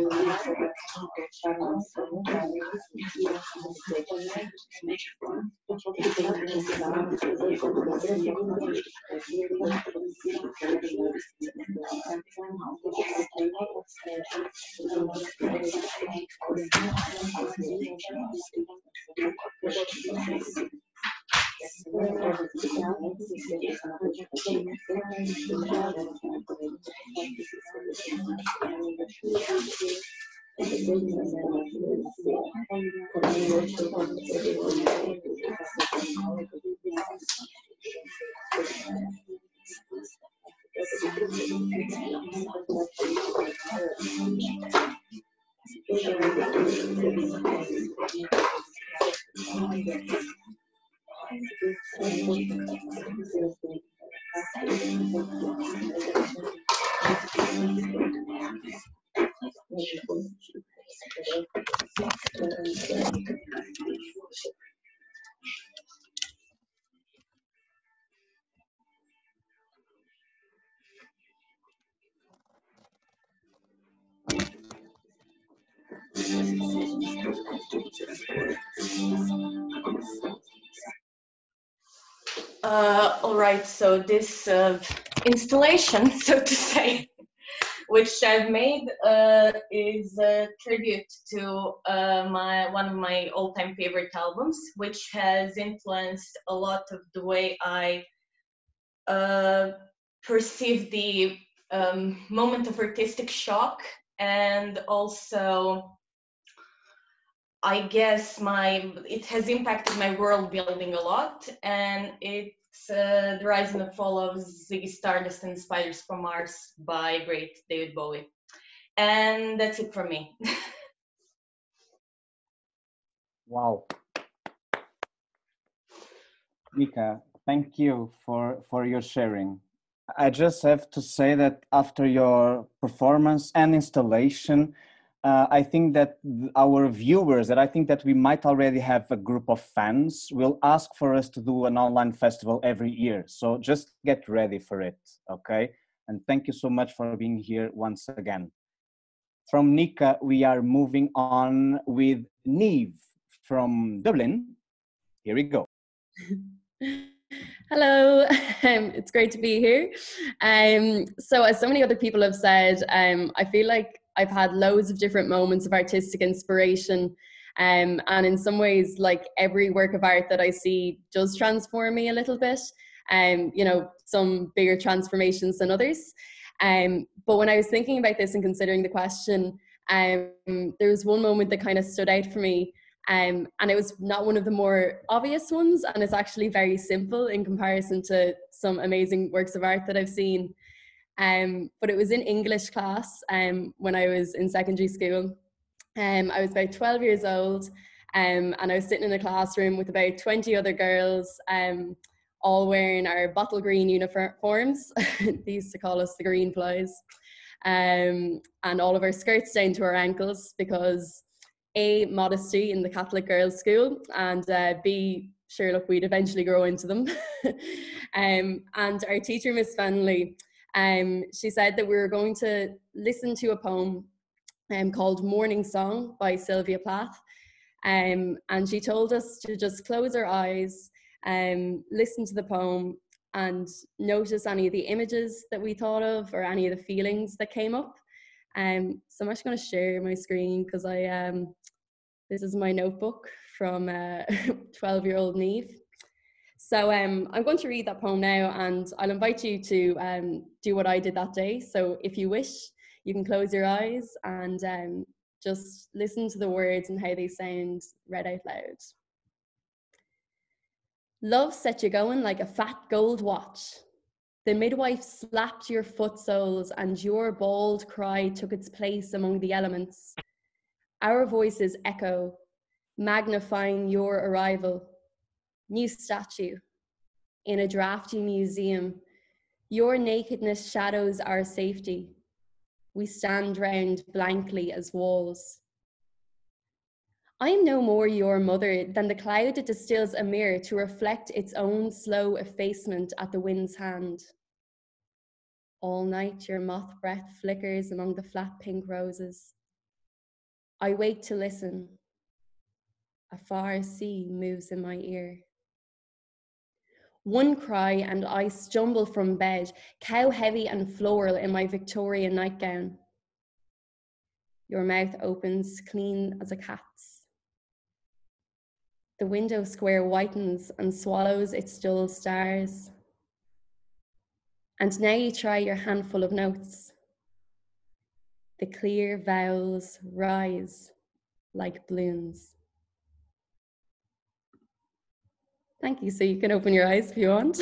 All right, so this installation, so to say, which I've made is a tribute to one of my all-time favorite albums, which has influenced a lot of the way I perceive the moment of artistic shock, and also I guess it has impacted my world building a lot, and it's The Rise and the Fall of Ziggy Stardust and Spiders from Mars by great David Bowie. And that's it from me. Wow. Nika, thank you for your sharing. I just have to say that after your performance and installation, I think that our viewers, that I think that we might already have a group of fans, will ask for us to do an online festival every year. So just get ready for it, okay? And thank you so much for being here once again. From Nika, we are moving on with Neve from Dublin. Here we go. Hello, it's great to be here. So as so many other people have said, I feel like I've had loads of different moments of artistic inspiration, and in some ways, like every work of art that I see does transform me a little bit, you know, some bigger transformations than others. But when I was thinking about this and considering the question, there was one moment that kind of stood out for me. And it was not one of the more obvious ones, and it's actually very simple in comparison to some amazing works of art that I've seen. But it was in English class when I was in secondary school. I was about 12 years old, and I was sitting in a classroom with about 20 other girls, all wearing our bottle green uniforms. They used to call us the green flies. And all of our skirts down to our ankles because A, modesty in the Catholic girls' school, and B, sure, look, we'd eventually grow into them. And our teacher, Miss Fennelly, she said that we were going to listen to a poem called Morning Song by Sylvia Plath. And she told us to just close our eyes, listen to the poem, and notice any of the images that we thought of or any of the feelings that came up. So I'm actually going to share my screen because this is my notebook from 12-year-old Neve. So I'm going to read that poem now, and I'll invite you to do what I did that day. So if you wish, you can close your eyes and just listen to the words and how they sound read out loud. Love set you going like a fat gold watch. The midwife slapped your foot soles and your bald cry took its place among the elements. Our voices echo, magnifying your arrival. New statue in a drafty museum. Your nakedness shadows our safety. We stand round blankly as walls. I am no more your mother than the cloud that distills a mirror to reflect its own slow effacement at the wind's hand. All night your moth breath flickers among the flat pink roses. I wake to listen. A far sea moves in my ear. One cry and I stumble from bed, cow heavy and floral in my Victorian nightgown. Your mouth opens clean as a cat's. The window square whitens and swallows its dull stars. And now you try your handful of notes. The clear vowels rise like balloons. Thank you. So you can open your eyes if you want.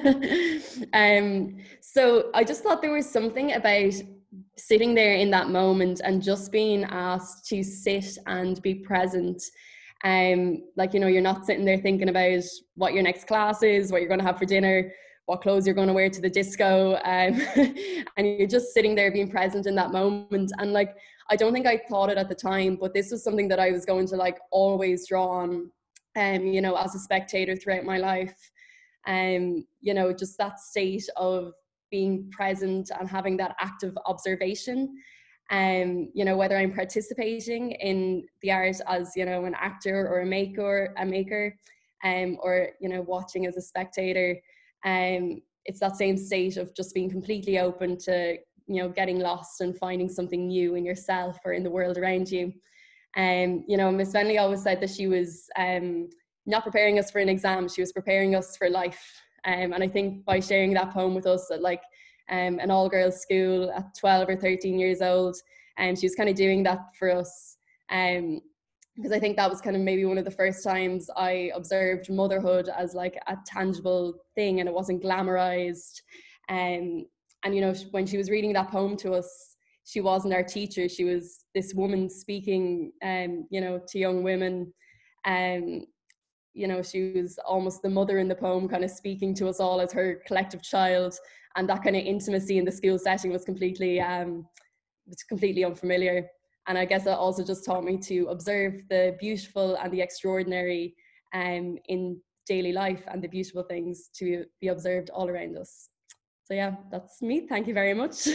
So I just thought there was something about sitting there in that moment and just being asked to sit and be present. Like, you know, you're not sitting there thinking about what your next class is, what you're going to have for dinner, what clothes you're going to wear to the disco. And you're just sitting there being present in that moment. And like, I don't think I thought it at the time, but this was something that I was going to like always draw on, you know, as a spectator throughout my life. You know, just that state of being present and having that active observation. You know, whether I'm participating in the art as, you know, an actor or a maker, or, you know, watching as a spectator. It's that same state of just being completely open to, you know, getting lost and finding something new in yourself or in the world around you. You know, Miss Bentley always said that she was not preparing us for an exam, she was preparing us for life. And I think by sharing that poem with us at like an all-girls school at 12 or 13 years old, and she was kind of doing that for us. Because I think that was kind of maybe one of the first times I observed motherhood as like a tangible thing, and it wasn't glamorized. And you know, when she was reading that poem to us, she wasn't our teacher. She was this woman speaking, you know, to young women. You know, she was almost the mother in the poem, kind of speaking to us all as her collective child. And that kind of intimacy in the school setting was completely unfamiliar. And I guess that also just taught me to observe the beautiful and the extraordinary in daily life, and the beautiful things to be observed all around us. So yeah, that's me. Thank you very much.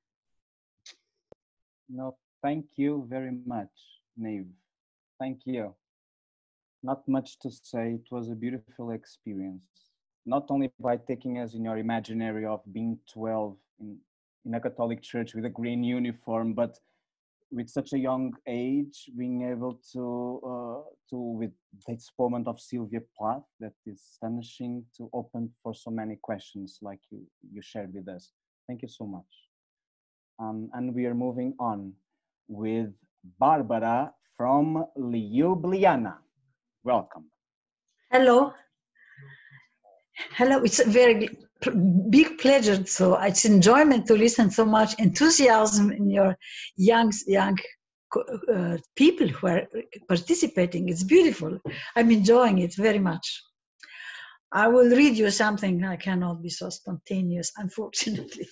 No, thank you very much, Neve. Thank you. Not much to say. It was a beautiful experience. Not only by taking us in your imaginary of being 12 in a Catholic church with a green uniform, but with such a young age, being able to with this moment of Sylvia Plath that is astonishing, to open for so many questions like you shared with us. Thank you so much. And we are moving on with Barbara from Ljubljana. Welcome. Hello. Hello, it's a very big pleasure. So it's enjoyment to listen so much enthusiasm in your young people who are participating. It's beautiful. I'm enjoying it very much. I will read you something. I cannot be so spontaneous, unfortunately.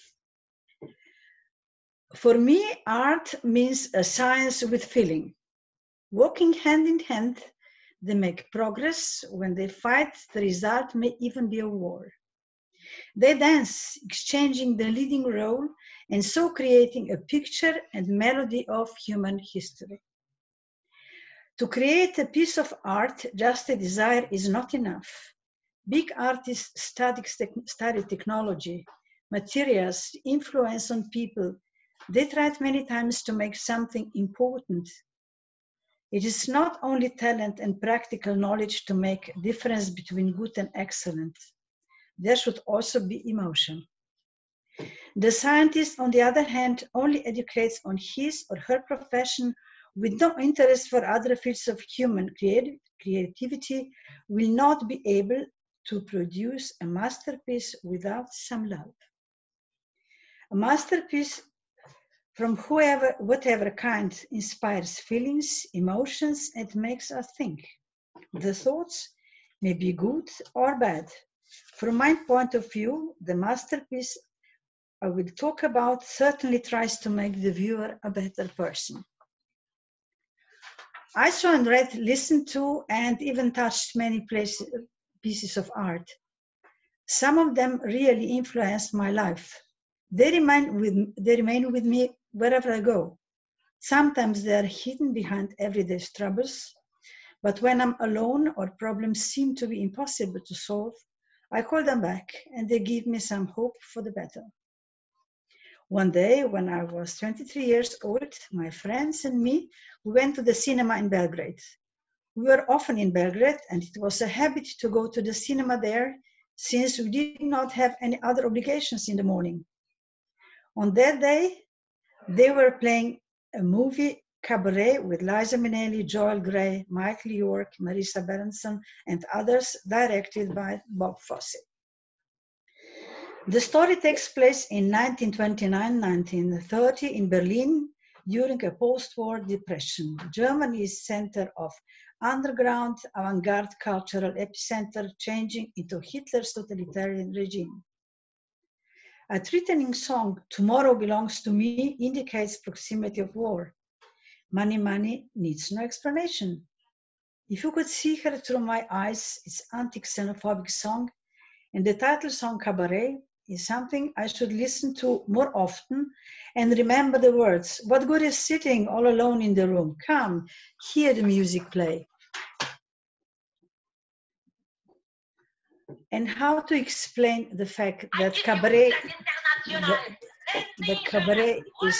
For me, art means a science with feeling. Walking hand in hand, they make progress. When they fight, the result may even be a war. They dance, exchanging the leading role, and so creating a picture and melody of human history. To create a piece of art, just a desire is not enough. Big artists study technology, materials, influence on people. They tried many times to make something important. It is not only talent and practical knowledge to make a difference between good and excellent. There should also be emotion. The scientist, on the other hand, only educates on his or her profession with no interest for other fields of human creativity, will not be able to produce a masterpiece without some love. A masterpiece from whatever kind inspires feelings, emotions, and makes us think. The thoughts may be good or bad. From my point of view, the masterpiece I will talk about certainly tries to make the viewer a better person. I saw and read, listened to, and even touched many pieces of art. Some of them really influenced my life. They remain with me wherever I go. Sometimes they are hidden behind everyday troubles. But when I'm alone or problems seem to be impossible to solve, I call them back and they give me some hope for the better. One day, when I was 23 years old, my friends and me, we went to the cinema in Belgrade. We were often in Belgrade, and it was a habit to go to the cinema there since we did not have any other obligations in the morning. On that day, they were playing a movie, Cabaret, with Liza Minnelli, Joel Grey, Michael York, Marisa Berenson, and others, directed by Bob Fosse. The story takes place in 1929-1930 in Berlin during a post-war depression. Germany is center of underground avant-garde cultural epicenter, changing into Hitler's totalitarian regime. A threatening song, Tomorrow Belongs to Me, indicates proximity of war. Money, money needs no explanation. If you could see her through my eyes, it's anti-xenophobic song, and the title song Cabaret is something I should listen to more often and remember the words. What good is sitting all alone in the room? Come, hear the music play. And how to explain the fact that cabaret, the cabaret is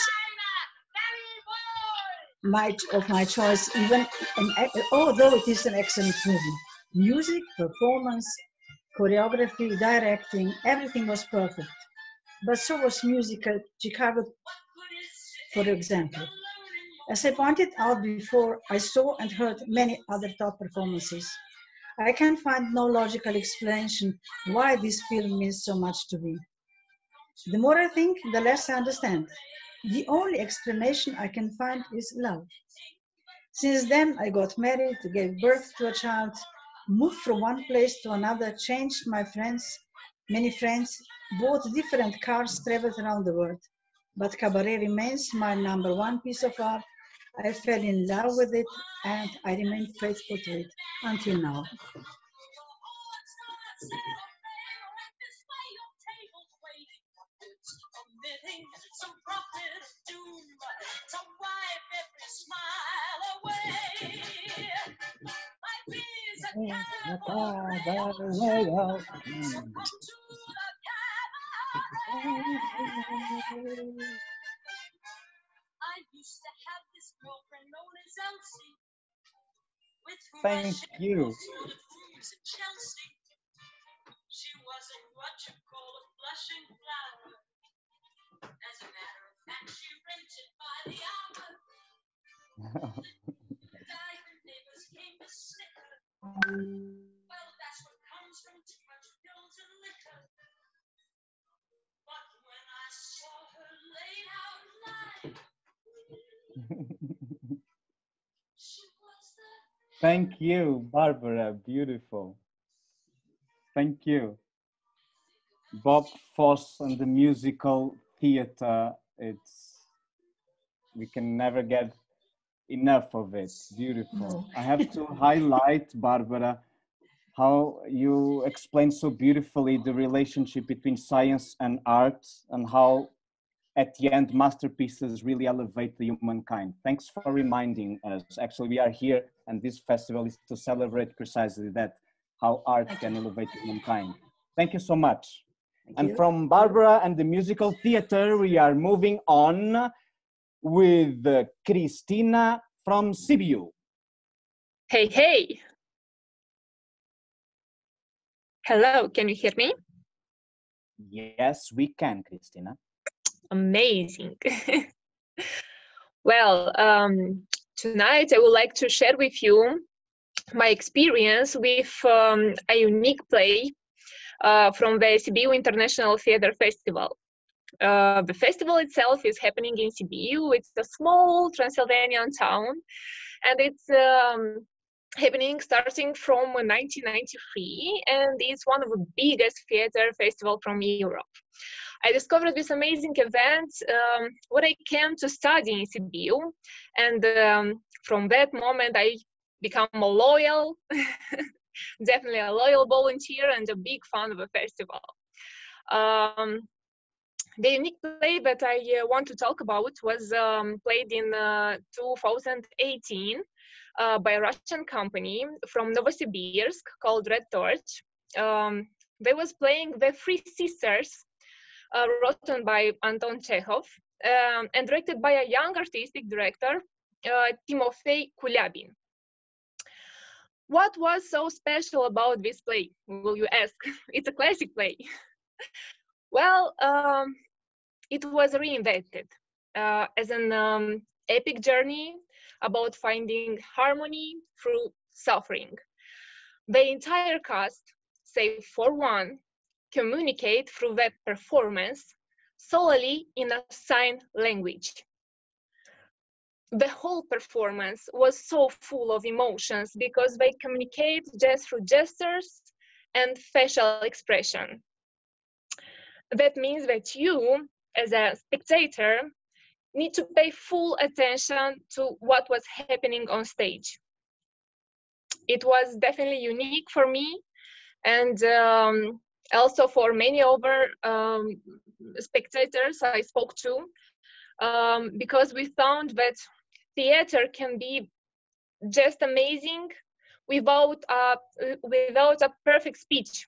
of my choice, even although it is an excellent movie. Music, performance, choreography, directing, everything was perfect. But so was music at Chicago, for example. As I pointed out before, I saw and heard many other top performances. I can find no logical explanation why this film means so much to me. The more I think, the less I understand. The only explanation I can find is love. Since then, I got married, gave birth to a child, moved from one place to another, changed my friends, many friends, bought different cars, traveled around the world. But cabaret remains my #1 piece of art. I fell in love with it and I remained faithful to it until now. Thank you. She wasn't what you call a blushing flower. As a matter of fact, she rented by the hour. Neighbors came to snicker. Well, that's what comes from too much pills and liquor. But when I saw her laid out lying, she was the... Thank you, Barbara. Beautiful. Thank you. Bob Fosse and the musical theater. We can never get enough of it. Beautiful. I have to highlight, Barbara, how you explain so beautifully the relationship between science and art and how at the end masterpieces really elevate the humankind. Thanks for reminding us. Actually, we are here and this festival is to celebrate precisely that, how art can elevate humankind. Thank you so much. And from Barbara and the musical theater, we are moving on with Cristina from Sibiu. Hey, hey. Hello, can you hear me? Yes, we can, Cristina. Amazing. Well, tonight I would like to share with you my experience with a unique play from the Sibiu International Theatre Festival. The festival itself is happening in Sibiu. It's a small Transylvanian town, and it's happening starting from 1993, and it's one of the biggest theater festivals from Europe. I discovered this amazing event when I came to study in Sibiu, and from that moment I become a loyal, definitely a loyal volunteer and a big fan of the festival. The unique play that I want to talk about was played in 2018 by a Russian company from Novosibirsk called Red Torch. They was playing The Three Sisters, written by Anton Chekhov and directed by a young artistic director, Timofey Kulyabin. What was so special about this play, will you ask? It's a classic play. Well, it was reinvented as an epic journey about finding harmony through suffering. The entire cast, save for one, communicate through that performance solely in a sign language. The whole performance was so full of emotions because they communicate just through gestures and facial expression. That means that you, as a spectator, need to pay full attention to what was happening on stage. It was definitely unique for me, and also for many other spectators I spoke to, because we found that theater can be just amazing without a perfect speech.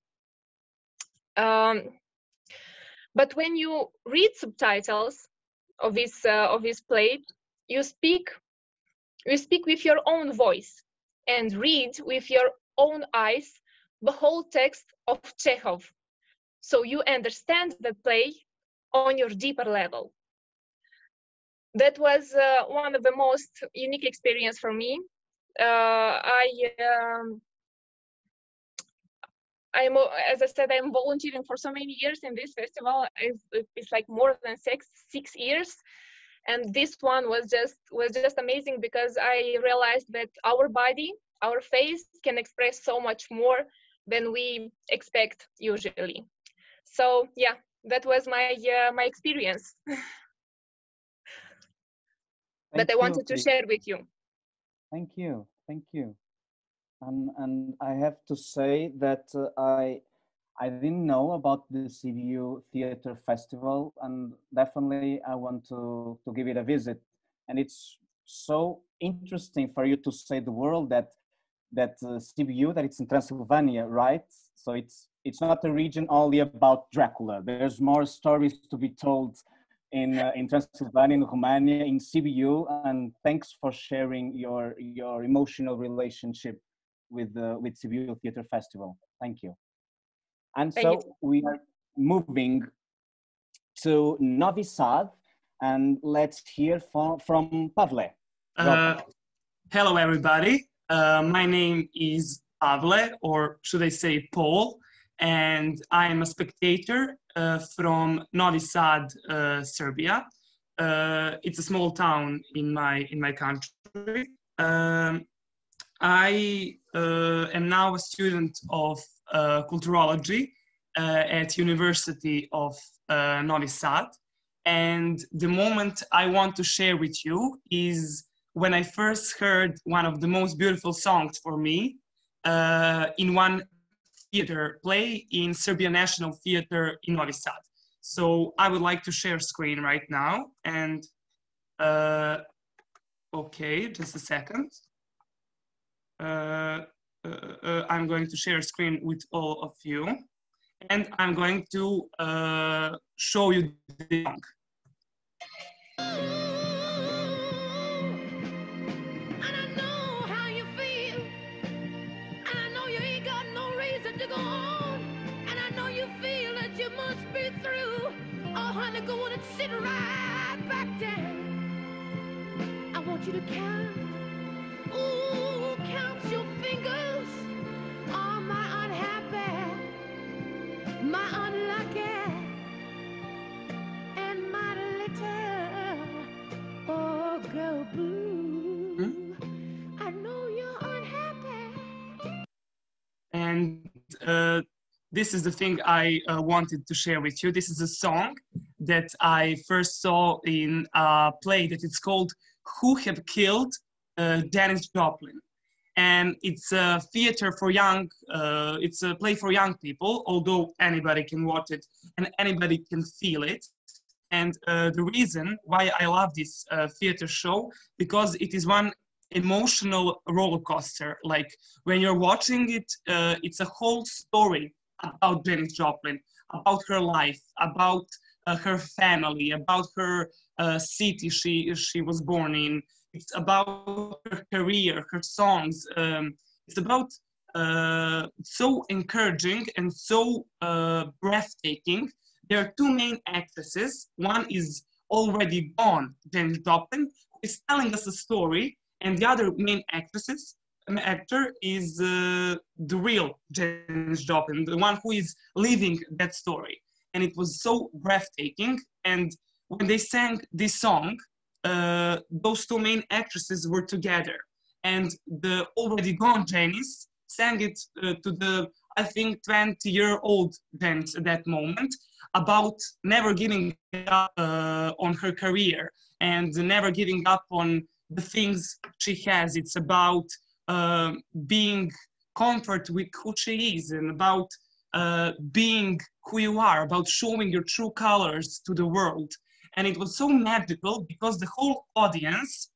But when you read subtitles of this play, you speak with your own voice and read with your own eyes the whole text of Chekhov, so you understand the play on your deeper level. That was one of the most unique experience for me. As I said, I'm volunteering for so many years in this festival. It's like more than six years, and this one was just amazing because I realized that our body, our face, can express so much more than we expect usually. So yeah, that was my experience that I wanted to share with you. Thank you. And I have to say that I didn't know about the CBU Theater Festival, and definitely I want to give it a visit. And it's so interesting for you to say the world that CBU, that it's in Transylvania, right? So it's not a region only about Dracula. There's more stories to be told in Transylvania, in Romania, in CBU. And thanks for sharing your emotional relationship with CBU Theater Festival. Thank you. And so we are moving to Novi Sad, and let's hear from Pavle. Hello, everybody. My name is Pavle, or should I say Paul, and I am a spectator from Novi Sad, Serbia. It's a small town in my country. I am now a student of culturology at University of Novi Sad, and the moment I want to share with you is when I first heard one of the most beautiful songs for me in one theater play in Serbian National Theater in Novi Sad. So I would like to share screen right now, and okay, just a second. I'm going to share screen with all of you, and I'm going to show you the song. Go on and sit right back down. I want you to count, ooh, count your fingers. Oh, my unhappy, my unlucky, and my little girl blue. I know you're unhappy. And this is the thing I wanted to share with you. This is a song that I first saw in a play that it's called Who Have Killed Janis Joplin. And it's a theater for young, it's a play for young people, although anybody can watch it and anybody can feel it. And the reason why I love this theater show, because it is one emotional roller coaster. Like when you're watching it, it's a whole story about Janis Joplin, about her life, about her family, about her city she was born in. It's about her career, her songs. It's about so encouraging and so breathtaking. There are two main actresses. One is already gone, Janis Joplin, who is telling us a story, and the other main actor is the real Janis Joplin, the one who is living that story. And it was so breathtaking. And when they sang this song, those two main actresses were together. And the already gone Janis sang it to the, I think, 20-year-old Janis at that moment, about never giving up on her career and never giving up on the things she has. It's about being comfort with who she is, and about being who you are, about showing your true colors to the world. And it was so magical because the whole audience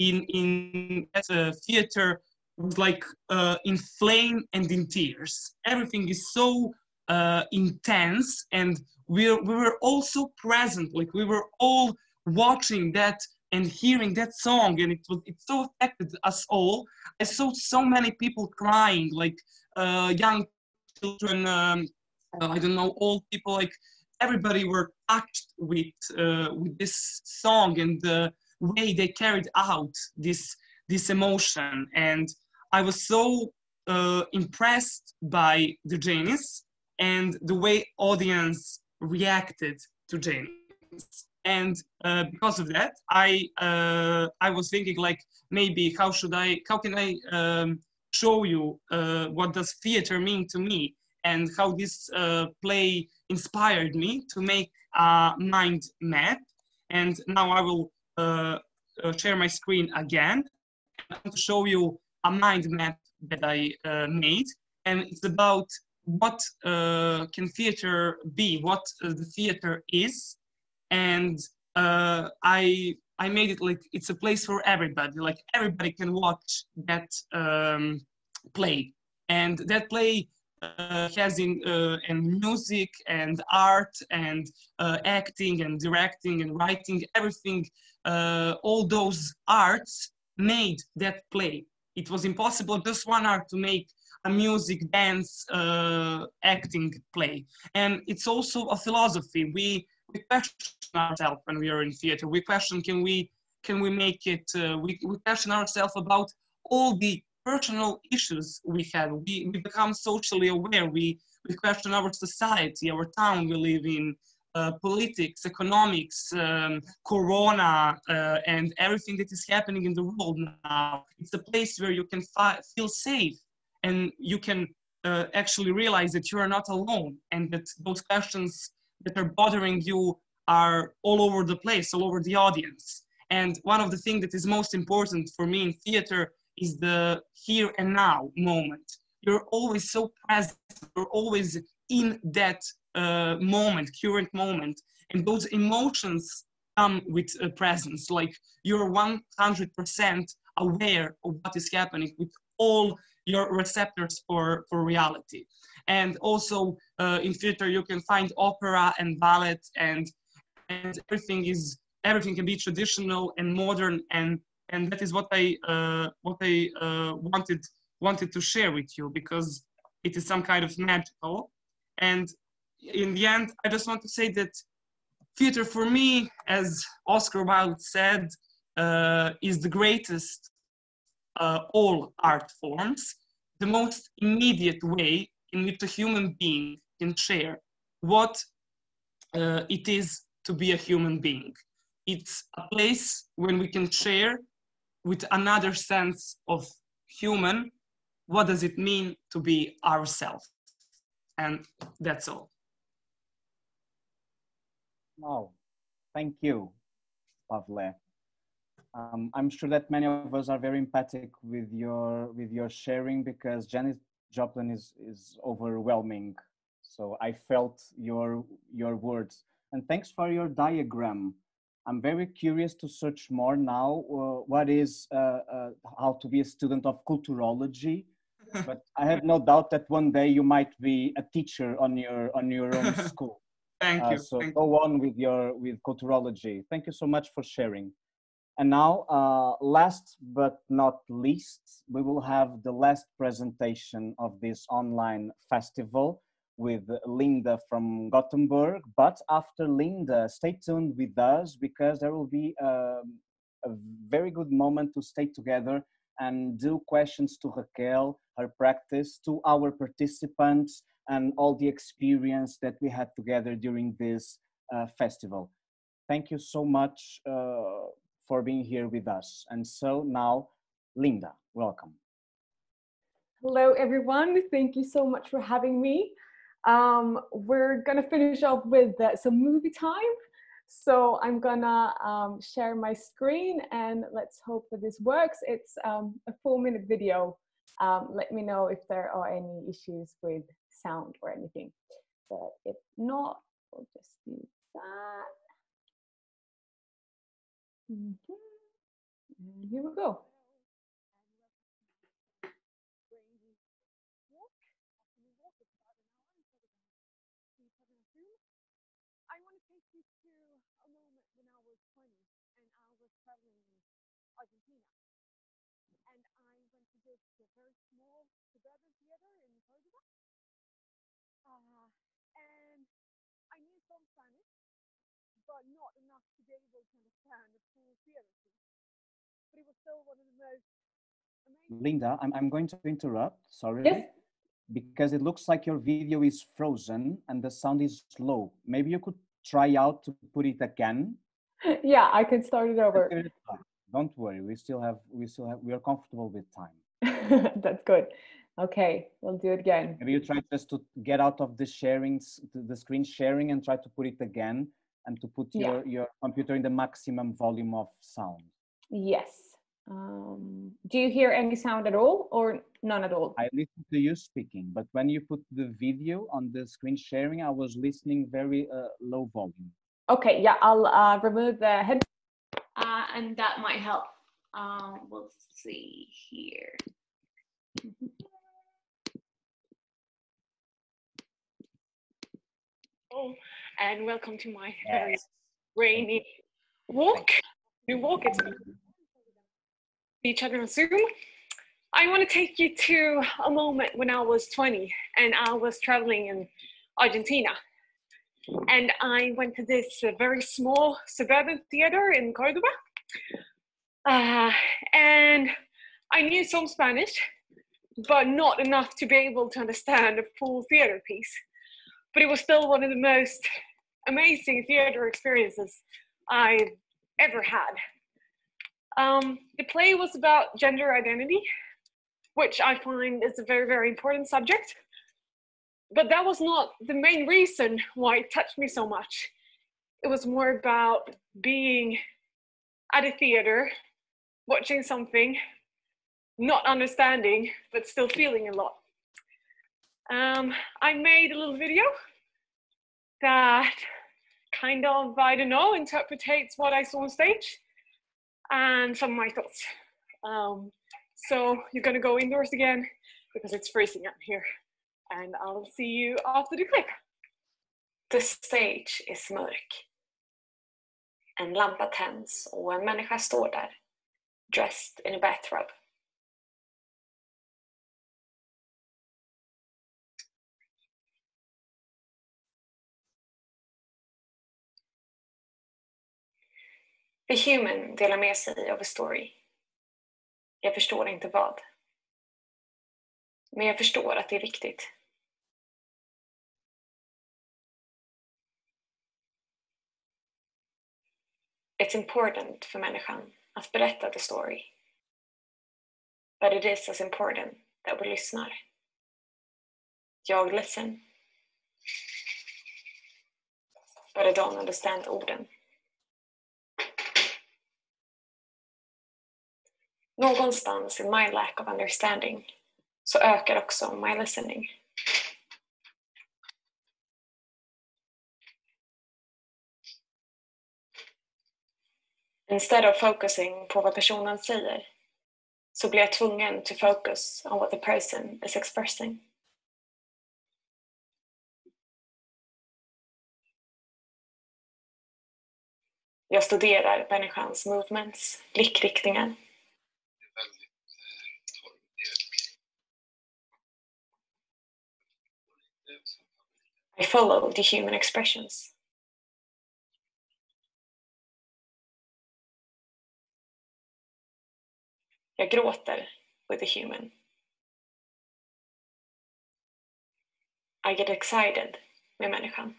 in that theater was like in flame and in tears. Everything is so intense, and we were also present. Like we were all watching that and hearing that song, and it so affected us all. I saw so many people crying, like young children, I don't know, old people, like everybody were touched with this song and the way they carried out this emotion. And I was so impressed by the Janis and the way audience reacted to Janis. And because of that, I was thinking, like, maybe how can I show you what does theater mean to me, and how this play inspired me to make a mind map. And now I will share my screen again. I want to show you a mind map that I made, and it's about what can theater be, what the theater is. And I made it like it's a place for everybody. Like everybody can watch that play, and that play has in music and art and acting and directing and writing, everything. All those arts made that play. It was impossible just one art to make a music, dance, acting play. And it's also a philosophy. We question ourselves when we are in theater. We question, can we make it, we question ourselves about all the personal issues we have. We become socially aware. We question our society, our town we live in, politics, economics, corona, and everything that is happening in the world now. It's a place where you can feel safe, and you can actually realize that you are not alone, and that those questions that are bothering you are all over the place, all over the audience. And one of the things that is most important for me in theater is the here and now moment. You're always so present, you're always in that moment, current moment. And those emotions come with presence, like you're 100% aware of what is happening with all your receptors for reality. And also in theater, you can find opera and ballet, and everything can be traditional and modern, and that is what I wanted to share with you, because it is some kind of magical. And in the end, I just want to say that theater for me, as Oscar Wilde said, is the greatest all art forms, the most immediate way in which a human being can share what it is to be a human being. It's a place when we can share with another sense of human, what does it mean to be ourselves? And that's all. Wow, thank you, Pavle. I'm sure that many of us are very empathic with your sharing, because Janis Joplin is overwhelming. So I felt your words And thanks for your diagram. I'm very curious to search more now. What is how to be a student of culturology? But I have no doubt that one day you might be a teacher on your own school. Thank you. So Thank go on with culturology. Thank you so much for sharing. And now, last but not least, we will have the last presentation of this online festival with Linda from Gothenburg. But after Linda, stay tuned with us because there will be a very good moment to stay together and do questions to Raquel, her practice, to our participants, and all the experience that we had together during this festival. Thank you so much for being here with us. And so now, Linda, welcome. Hello, everyone. Thank you so much for having me. We're gonna finish off with some movie time. So I'm gonna share my screen and let's hope that this works. It's a 4-minute video. Let me know if there are any issues with sound or anything. But if not, we'll just do that. And here we go. I want to take you to a moment when I was 20 and I was traveling in Argentina. And I went to this very small suburban theater in Córdoba. And I knew some Spanish, but not enough to be able to understand the full theater piece. But it was still one of the most amazing. Linda, I'm going to interrupt, sorry. Yes? Because it looks like your video is frozen and the sound is low. Maybe you could try out to put it again. Yeah, I can start it over. Don't worry, we are comfortable with time. That's good. Okay, we'll do it again. Maybe you try just to get out of the screen sharing and try to put it again and to put your computer in the maximum volume of sound. Yes. Do you hear any sound at all or none at all? I listen to you speaking, but when you put the video on the screen sharing, I was listening very low volume. Okay, yeah, I'll remove the head. And that might help. We'll see here. Oh, and welcome to my very rainy walk. It's each other on Zoom. I want to take you to a moment when I was 20 and I was traveling in Argentina. And I went to this very small suburban theater in Córdoba. And I knew some Spanish, but not enough to be able to understand a full theater piece. But it was still one of the most amazing theater experiences I've ever had. The play was about gender identity, which I find is a very, very important subject. But that was not the main reason why it touched me so much. It was more about being at a theater, watching something, not understanding, but still feeling a lot. I made a little video that kind of, I don't know, interpretates what I saw on stage and some of my thoughts. So you're gonna go indoors again because it's freezing out here. And I'll see you after the clip. The stage is mörk. En lampa tänds och en människa står där, dressed in a bathrobe. The human delar med sig av a story. Jag förstår inte vad. Men jag förstår att det är viktigt. It's important för människan att berätta the story. But it is as important that we lyssnar. Jag listen. But I don't understand orden. Någonstans in my lack of understanding så ökar också my listening. Instead of focusing på vad personen säger, så blir jag tvungen to focus on what the person is expressing. Jag studerar människans movements, blickriktningar. I follow the human expressions. Jag gråter with the human. I get excited med människan.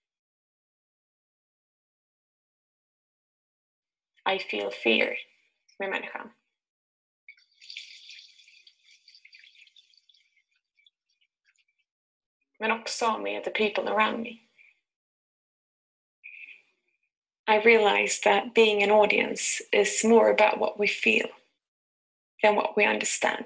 I feel fear med människan. Men också med the people around me. I realize that being an audience is more about what we feel than what we understand.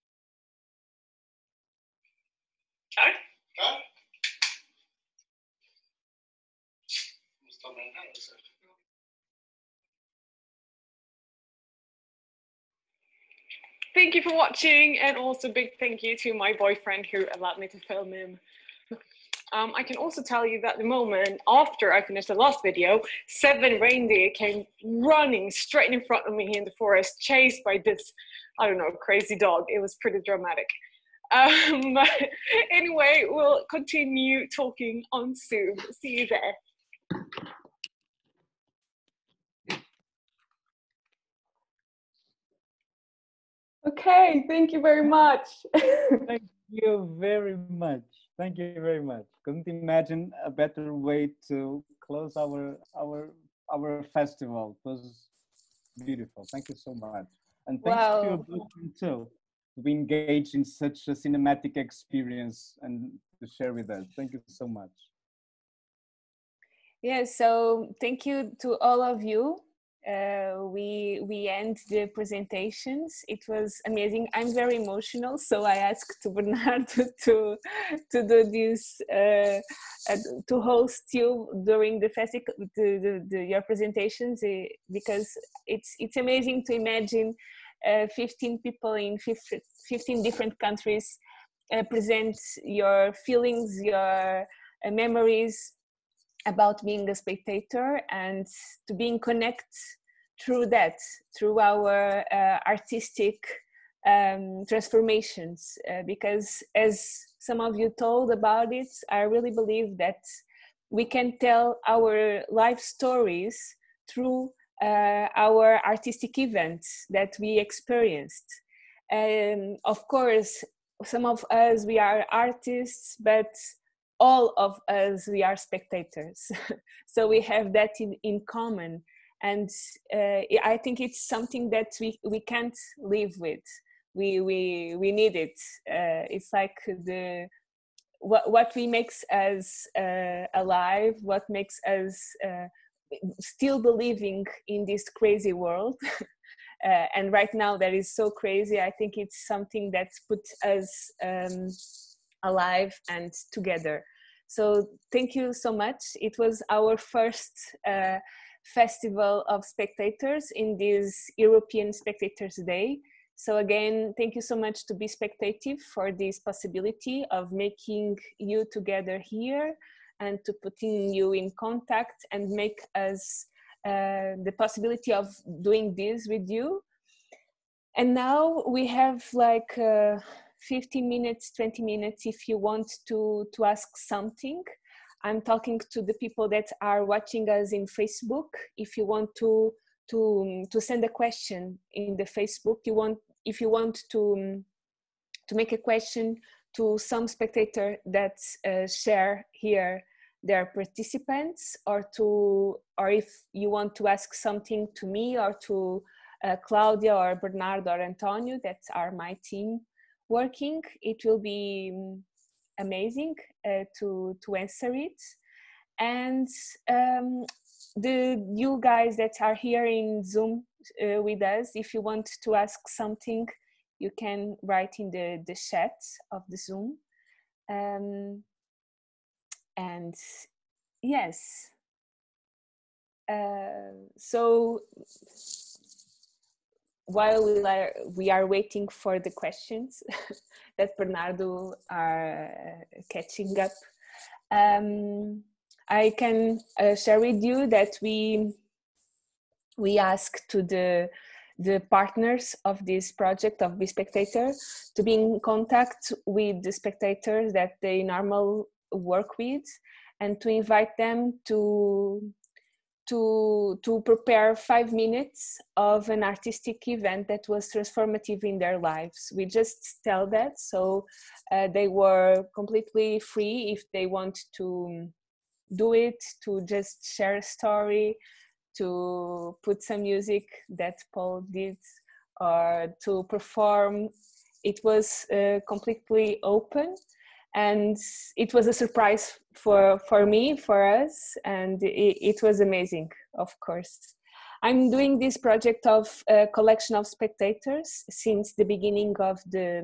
Thank you for watching, and also big thank you to my boyfriend who allowed me to film him. I can also tell you that the moment after I finished the last video, 7 reindeer came running straight in front of me in the forest, chased by this, I don't know, crazy dog. It was pretty dramatic. Anyway, we'll continue talking on Zoom. See you there. Okay, thank you very much. Thank you very much. Thank you very much. Couldn't imagine a better way to close our festival. It was beautiful. Thank you so much. And thanks to your boyfriend too, to be engaged in such a cinematic experience and to share with us. Thank you so much. Yes, so thank you to all of you. We end the presentations. It was amazing. I'm very emotional, so I asked to Bernardo to do this, to host you during the festival, your presentations, because it's amazing to imagine 15 people in 15 different countries present your feelings, your memories about being a spectator, and to being connected through that, through our artistic transformations, because as some of you told about it, I really believe that we can tell our life stories through our artistic events that we experienced. Of course, some of us, we are artists, but all of us, we are spectators. So we have that in common. And I think it's something that we can't live with. We need it. It's like what we makes us alive, what makes us still believing in this crazy world. And right now that is so crazy. I think it's something that puts us alive and together. So thank you so much. It was our first festival of spectators in this European Spectators Day. So again, thank you so much to BeSpectative for this possibility of making you together here and to putting you in contact and make us the possibility of doing this with you. And now we have like 15 minutes, 20 minutes if you want to ask something. I'm talking to the people that are watching us in Facebook. If you want to send a question in the Facebook, if you want to make a question to some spectator that share here their participants, or if you want to ask something to me or to Claudia or Bernardo or Antonio, that are my team working, it will be amazing to answer it. And you guys that are here in Zoom with us, if you want to ask something, you can write in the chat of the Zoom. And yes, So while we are waiting for the questions that Bernardo are catching up, I can share with you that we asked to the partners of this project of BeSpectative to be in contact with the spectators that they normally work with, and to invite them to prepare 5 minutes of an artistic event that was transformative in their lives. We just tell that, so they were completely free if they want to do it, to just share a story, to put some music that Paul did, or to perform. It was completely open, and it was a surprise for me, for us, and it was amazing, of course. I'm doing this project of a collection of spectators since the beginning of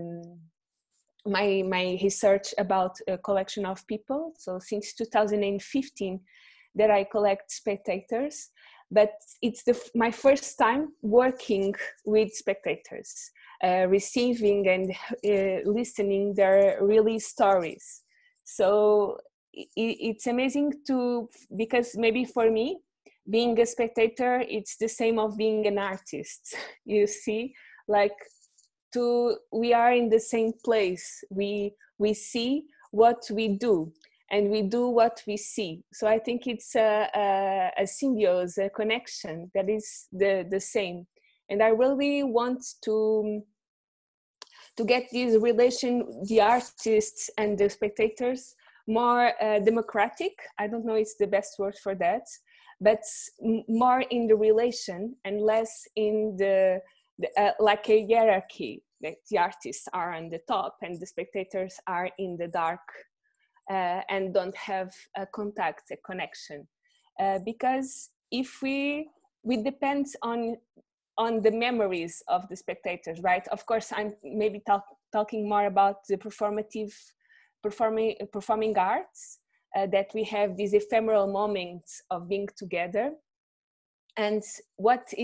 my research about a collection of people. So since 2015 that I collect spectators, but it's my first time working with spectators, receiving and listening their really stories. So it's amazing because maybe for me, being a spectator, it's the same of being an artist. You see, like we are in the same place. We see what we do, and we do what we see. So I think it's a symbiosis, a connection that is the same. And I really want to get this relation, the artists and the spectators, more democratic. I don't know if it's the best word for that, but more in the relation and less in the like a hierarchy. Like the artists are on the top and the spectators are in the dark. And don't have a contact, a connection, because if we depend on the memories of the spectators, right? Of course, I'm maybe talking more about the performing arts, that we have these ephemeral moments of being together, and what's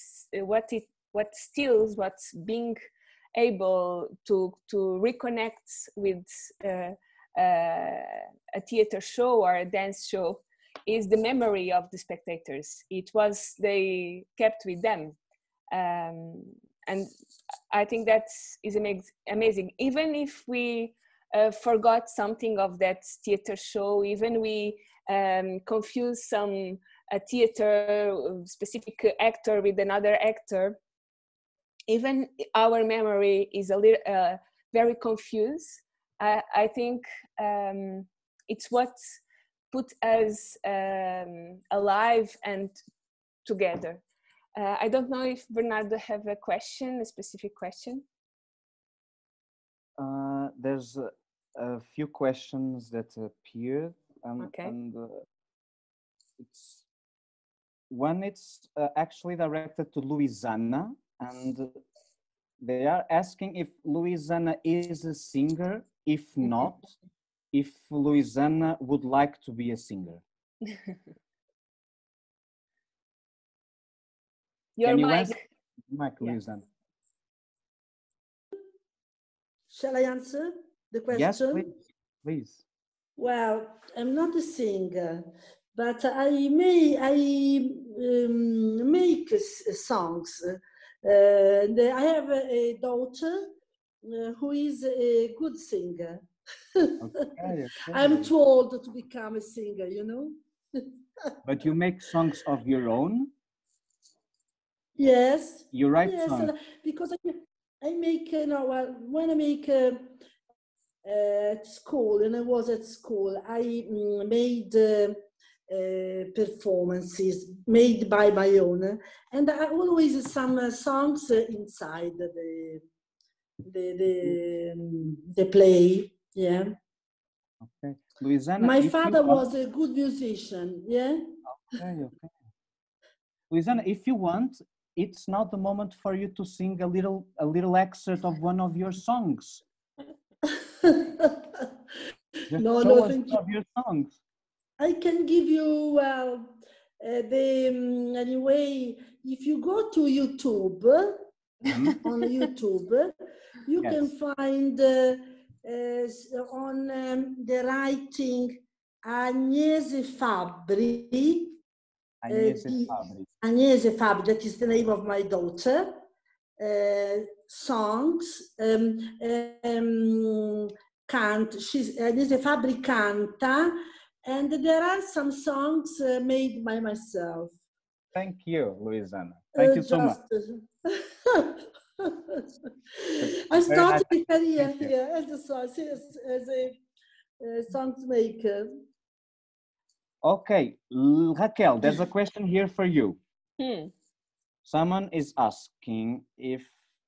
being able to reconnect with a theater show or a dance show is the memory of the spectators. It was they kept with them, and I think that is amazing. Even if we forgot something of that theater show, even we confuse a theater specific actor with another actor, even our memory is a little very confused. I think it's what put us alive and together. I don't know if Bernardo have a question, a specific question. There's a few questions that appeared. Okay. And it's actually directed to Luisana, and they are asking if Luisana is a singer. If not, if Luisana would like to be a singer. Your mic. Mic, Luisana. Shall I answer the question? Yes, please. Well, I'm not a singer, but I make songs. I have a daughter who is a good singer. Okay. I'm too old to become a singer, you know. But you make songs of your own? Yes. You write yes, songs? Because I make, when I make at school, and I was at school, I made performances made by my own, and I always some songs inside the play. Yeah. Okay, Luisana. My father was a good musician. Yeah. Okay. Luisana, if you want, it's not the moment for you to sing a little excerpt of one of your songs. Just no, show us thank one of your songs. I can give you Anyway, if you go to YouTube, on YouTube, you can find on the writing Agnese Fabbri. Agnese Fabbri, that is the name of my daughter. Songs, Agnese Fabbri canta, and there are some songs made by myself. Thank you, Luisana. Thank you so much. I started my career here as a songs maker. Okay, Raquel, there's a question here for you. Someone is asking if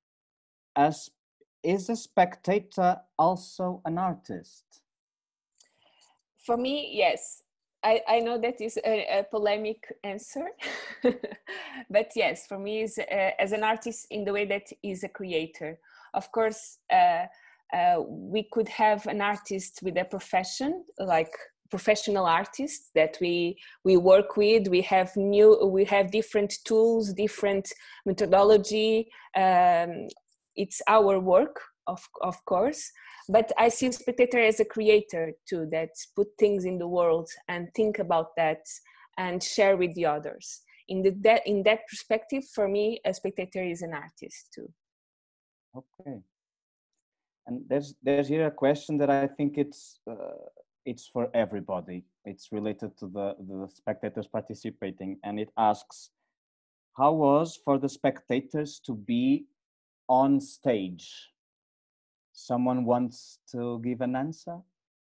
is a spectator also an artist? For me, yes. I know that is a polemic answer, but yes, for me, is as an artist in the way that is a creator. Of course, we could have an artist with a profession, like professional artists that we work with. We have different tools, different methodology. It's our work, of course. But I see spectator as a creator too, that put things in the world and think about that and share with the others. In that perspective, for me, a spectator is an artist too. Okay. And there's here a question that I think it's for everybody. It's related to the spectators participating, and it asks, how was for the spectators to be on stage? Someone wants to give an answer?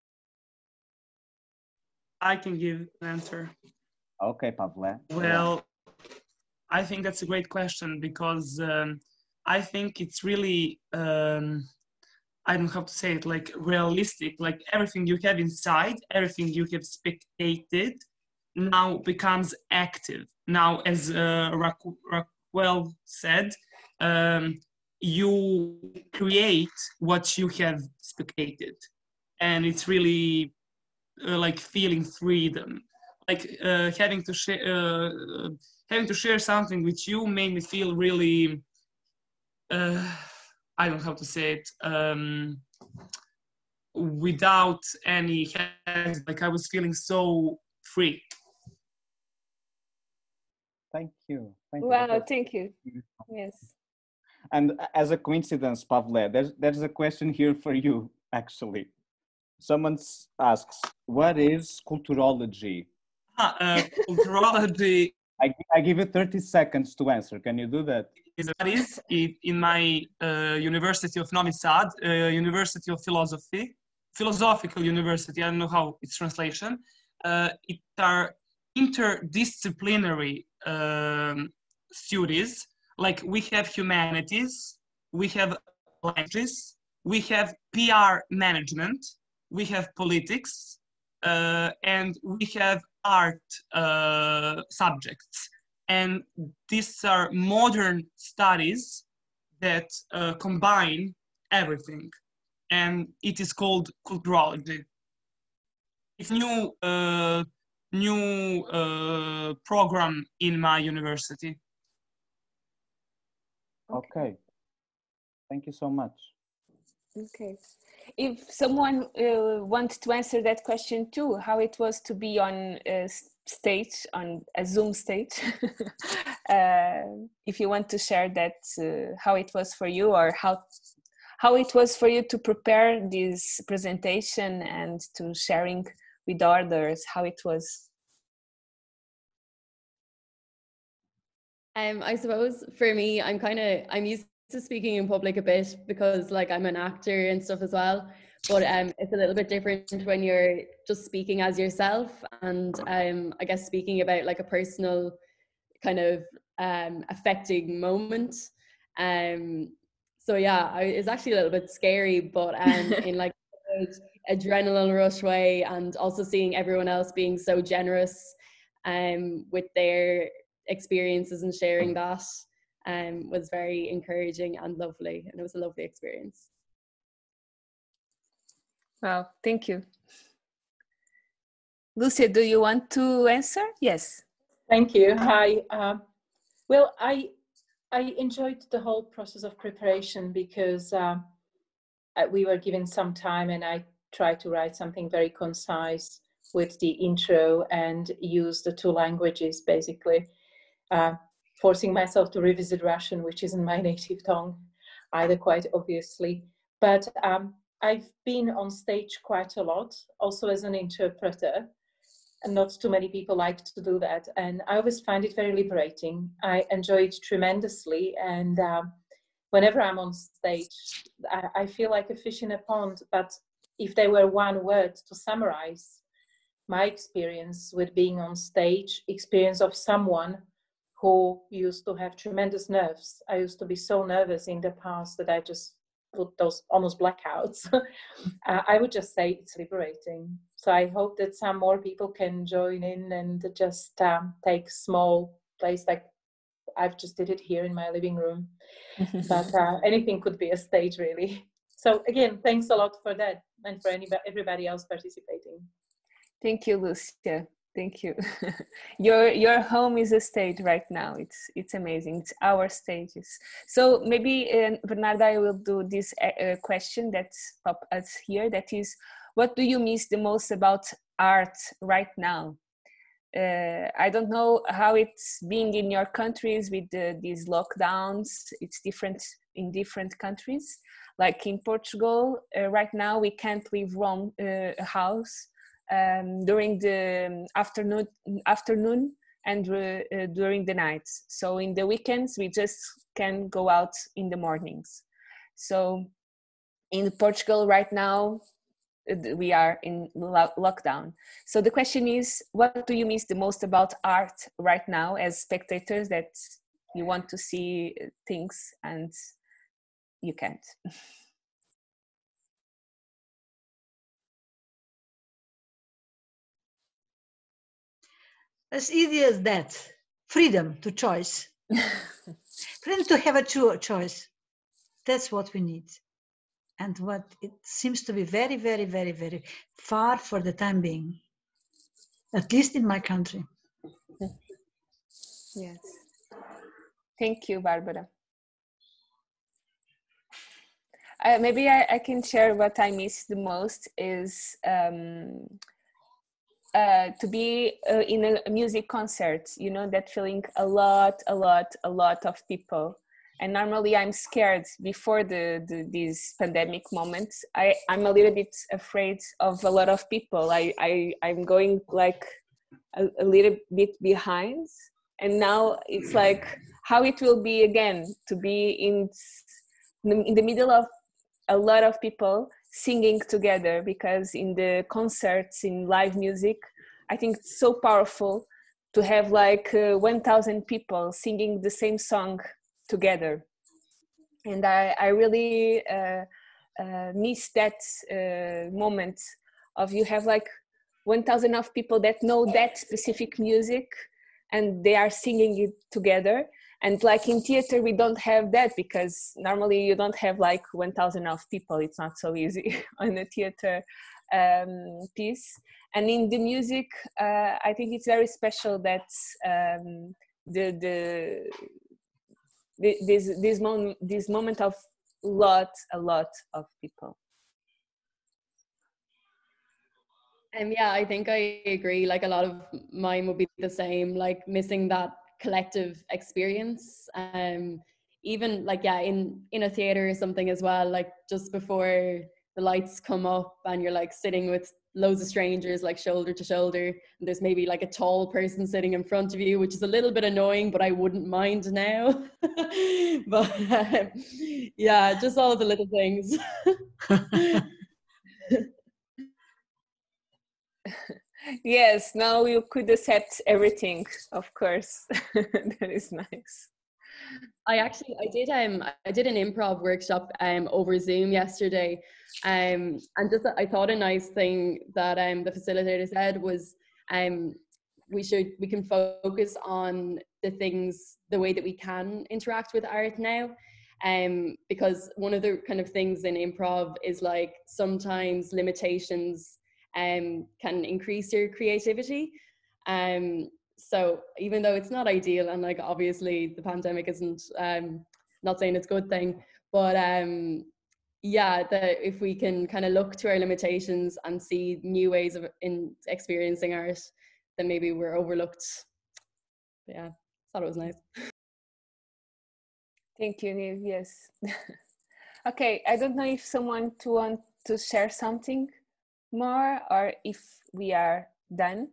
I can give an answer. Okay, Pavle. Well, I think that's a great question because I think it's really, I don't know how to say it, like realistic, like everything you have inside, everything you have spectated now becomes active. Now, as Raquel said, you create what you have spectated, and it's really like feeling freedom, like having to share something with you made me feel really I don't know how to say it, without any, like I was feeling so free. Thank you. Wow, thank you. Yes. And as a coincidence, Pavle, there's a question here for you, actually. Someone asks, what is culturology? Culturology. I give you 30 seconds to answer. Can you do that? That is in my University of Novi Sad, University of Philosophy, Philosophical University, I don't know how it's translation. It are interdisciplinary studies. Like we have humanities, we have languages, we have PR management, we have politics, and we have art subjects. And these are modern studies that combine everything. And it is called culturology. It's new program in my university. Okay. Thank you so much. Okay. If someone wants to answer that question too, how it was to be on a stage, on a Zoom stage, if you want to share that, how it was for you, or how it was for you to prepare this presentation and to sharing with others, how it was. I suppose for me, I'm used to speaking in public a bit because like I'm an actor and stuff as well, but it's a little bit different when you're just speaking as yourself, and I guess speaking about like a personal kind of affecting moment. So yeah, it's actually a little bit scary, but in like a adrenaline rush way, and also seeing everyone else being so generous with their experiences and sharing that was very encouraging and lovely, and it was a lovely experience. Wow, thank you. Lucia, do you want to answer? Yes. Thank you. Hi. Well, I enjoyed the whole process of preparation because we were given some time, and I tried to write something very concise with the intro and use the two languages, basically, forcing myself to revisit Russian, which isn't my native tongue either, quite obviously. But I've been on stage quite a lot, also as an interpreter, and not too many people like to do that. And I always find it very liberating. I enjoy it tremendously. And whenever I'm on stage, I feel like a fish in a pond. But if there were one word to summarize my experience with being on stage, experience of someone who used to have tremendous nerves. I used to be so nervous in the past that I just put those almost blackouts. I would just say it's liberating. So I hope that some more people can join in and just take small place, like I've just did it here in my living room. But anything could be a stage, really. So again, thanks a lot for that, and for everybody else participating. Thank you, Lucia. Thank you. Your home is a stage right now. It's amazing. It's our stages. So maybe Bernarda, I will do this question that's pop us here. That is, what do you miss the most about art right now? I don't know how it's being in your countries with these lockdowns. It's different in different countries. Like in Portugal, right now we can't leave a house during the afternoon and during the nights. So in the weekends we just can go out in the mornings. So in Portugal right now we are in lockdown. So the question is, what do you miss the most about art right now as spectators, that you want to see things and you can't? As easy as that. Freedom to choice. Freedom to have a choice. That's what we need. And what it seems to be very, very, very, very far for the time being. At least in my country. Yes. Thank you, Barbara. Maybe I can share what I miss the most is to be in a music concert, you know, that feeling a lot of people. And normally I'm scared before these pandemic moments. I'm a little bit afraid of a lot of people. I'm going like a little bit behind. And now it's like how it will be again to be in the middle of a lot of people singing together, because in the concerts, in live music, I think it's so powerful to have like 1,000 people singing the same song together. And I really miss that moment of you have like 1,000 of people that know that specific music and they are singing it together. And like in theater, we don't have that, because normally you don't have like 1,000 of people. It's not so easy on a theater piece. And in the music, I think it's very special that this moment of a lot of people. Yeah, I think I agree. Like a lot of mine would be the same, like missing that collective experience. Even like, yeah, in a theater or something as well, like just before the lights come up and you're like sitting with loads of strangers, like shoulder to shoulder, and there's maybe like a tall person sitting in front of you, which is a little bit annoying, but I wouldn't mind now. But yeah, just all the little things. Yes, now you could accept everything, of course. That is nice. I did an improv workshop over Zoom yesterday, and just I thought a nice thing that the facilitator said was we can focus on the way that we can interact with art now, because one of the kind of things in improv is like sometimes limitations can increase your creativity. So even though it's not ideal, and like obviously the pandemic isn't, not saying it's a good thing, but yeah, that if we can kind of look to our limitations and see new ways of experiencing art, then maybe we're overlooked. But yeah, thought it was nice. Thank you, Niv. Yes. Okay, I don't know if someone want to share something more or if we are done.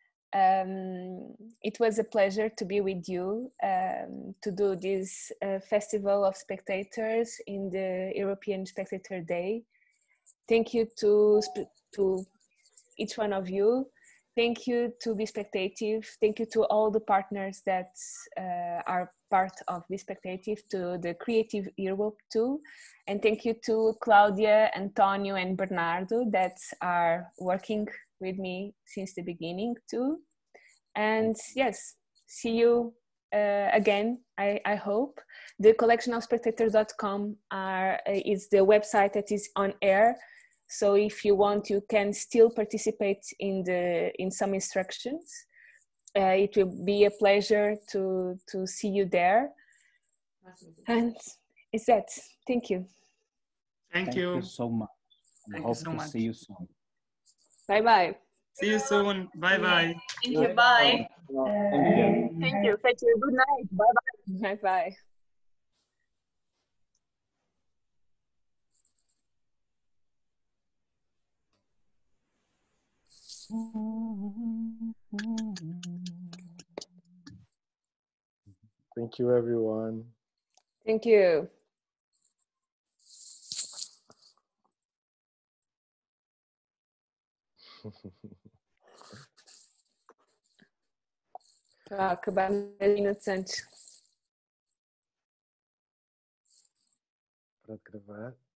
It was a pleasure to be with you to do this Festival of Spectators in the European Spectator Day. Thank you to each one of you. Thank you to BeSpectative. Thank you to all the partners that are part of BeSpectative, to the Creative Europe too. And thank you to Claudia, Antonio, and Bernardo that are working with me since the beginning too. And yes, see you again, I hope. The collectionofspectators.com is the website that is on air. So if you want, you can still participate in some instructions. It will be a pleasure to see you there. And it's that. Thank you. Thank you so much. I Thank hope you so to much. see you soon. Bye-bye. See you soon. Bye-bye. Thank you. Bye. Thank you. Thank you. Thank you. Good night. Bye-bye. Bye-bye. Thank you, everyone. Thank you. Tá acabando 10 minutos antes. Para gravar.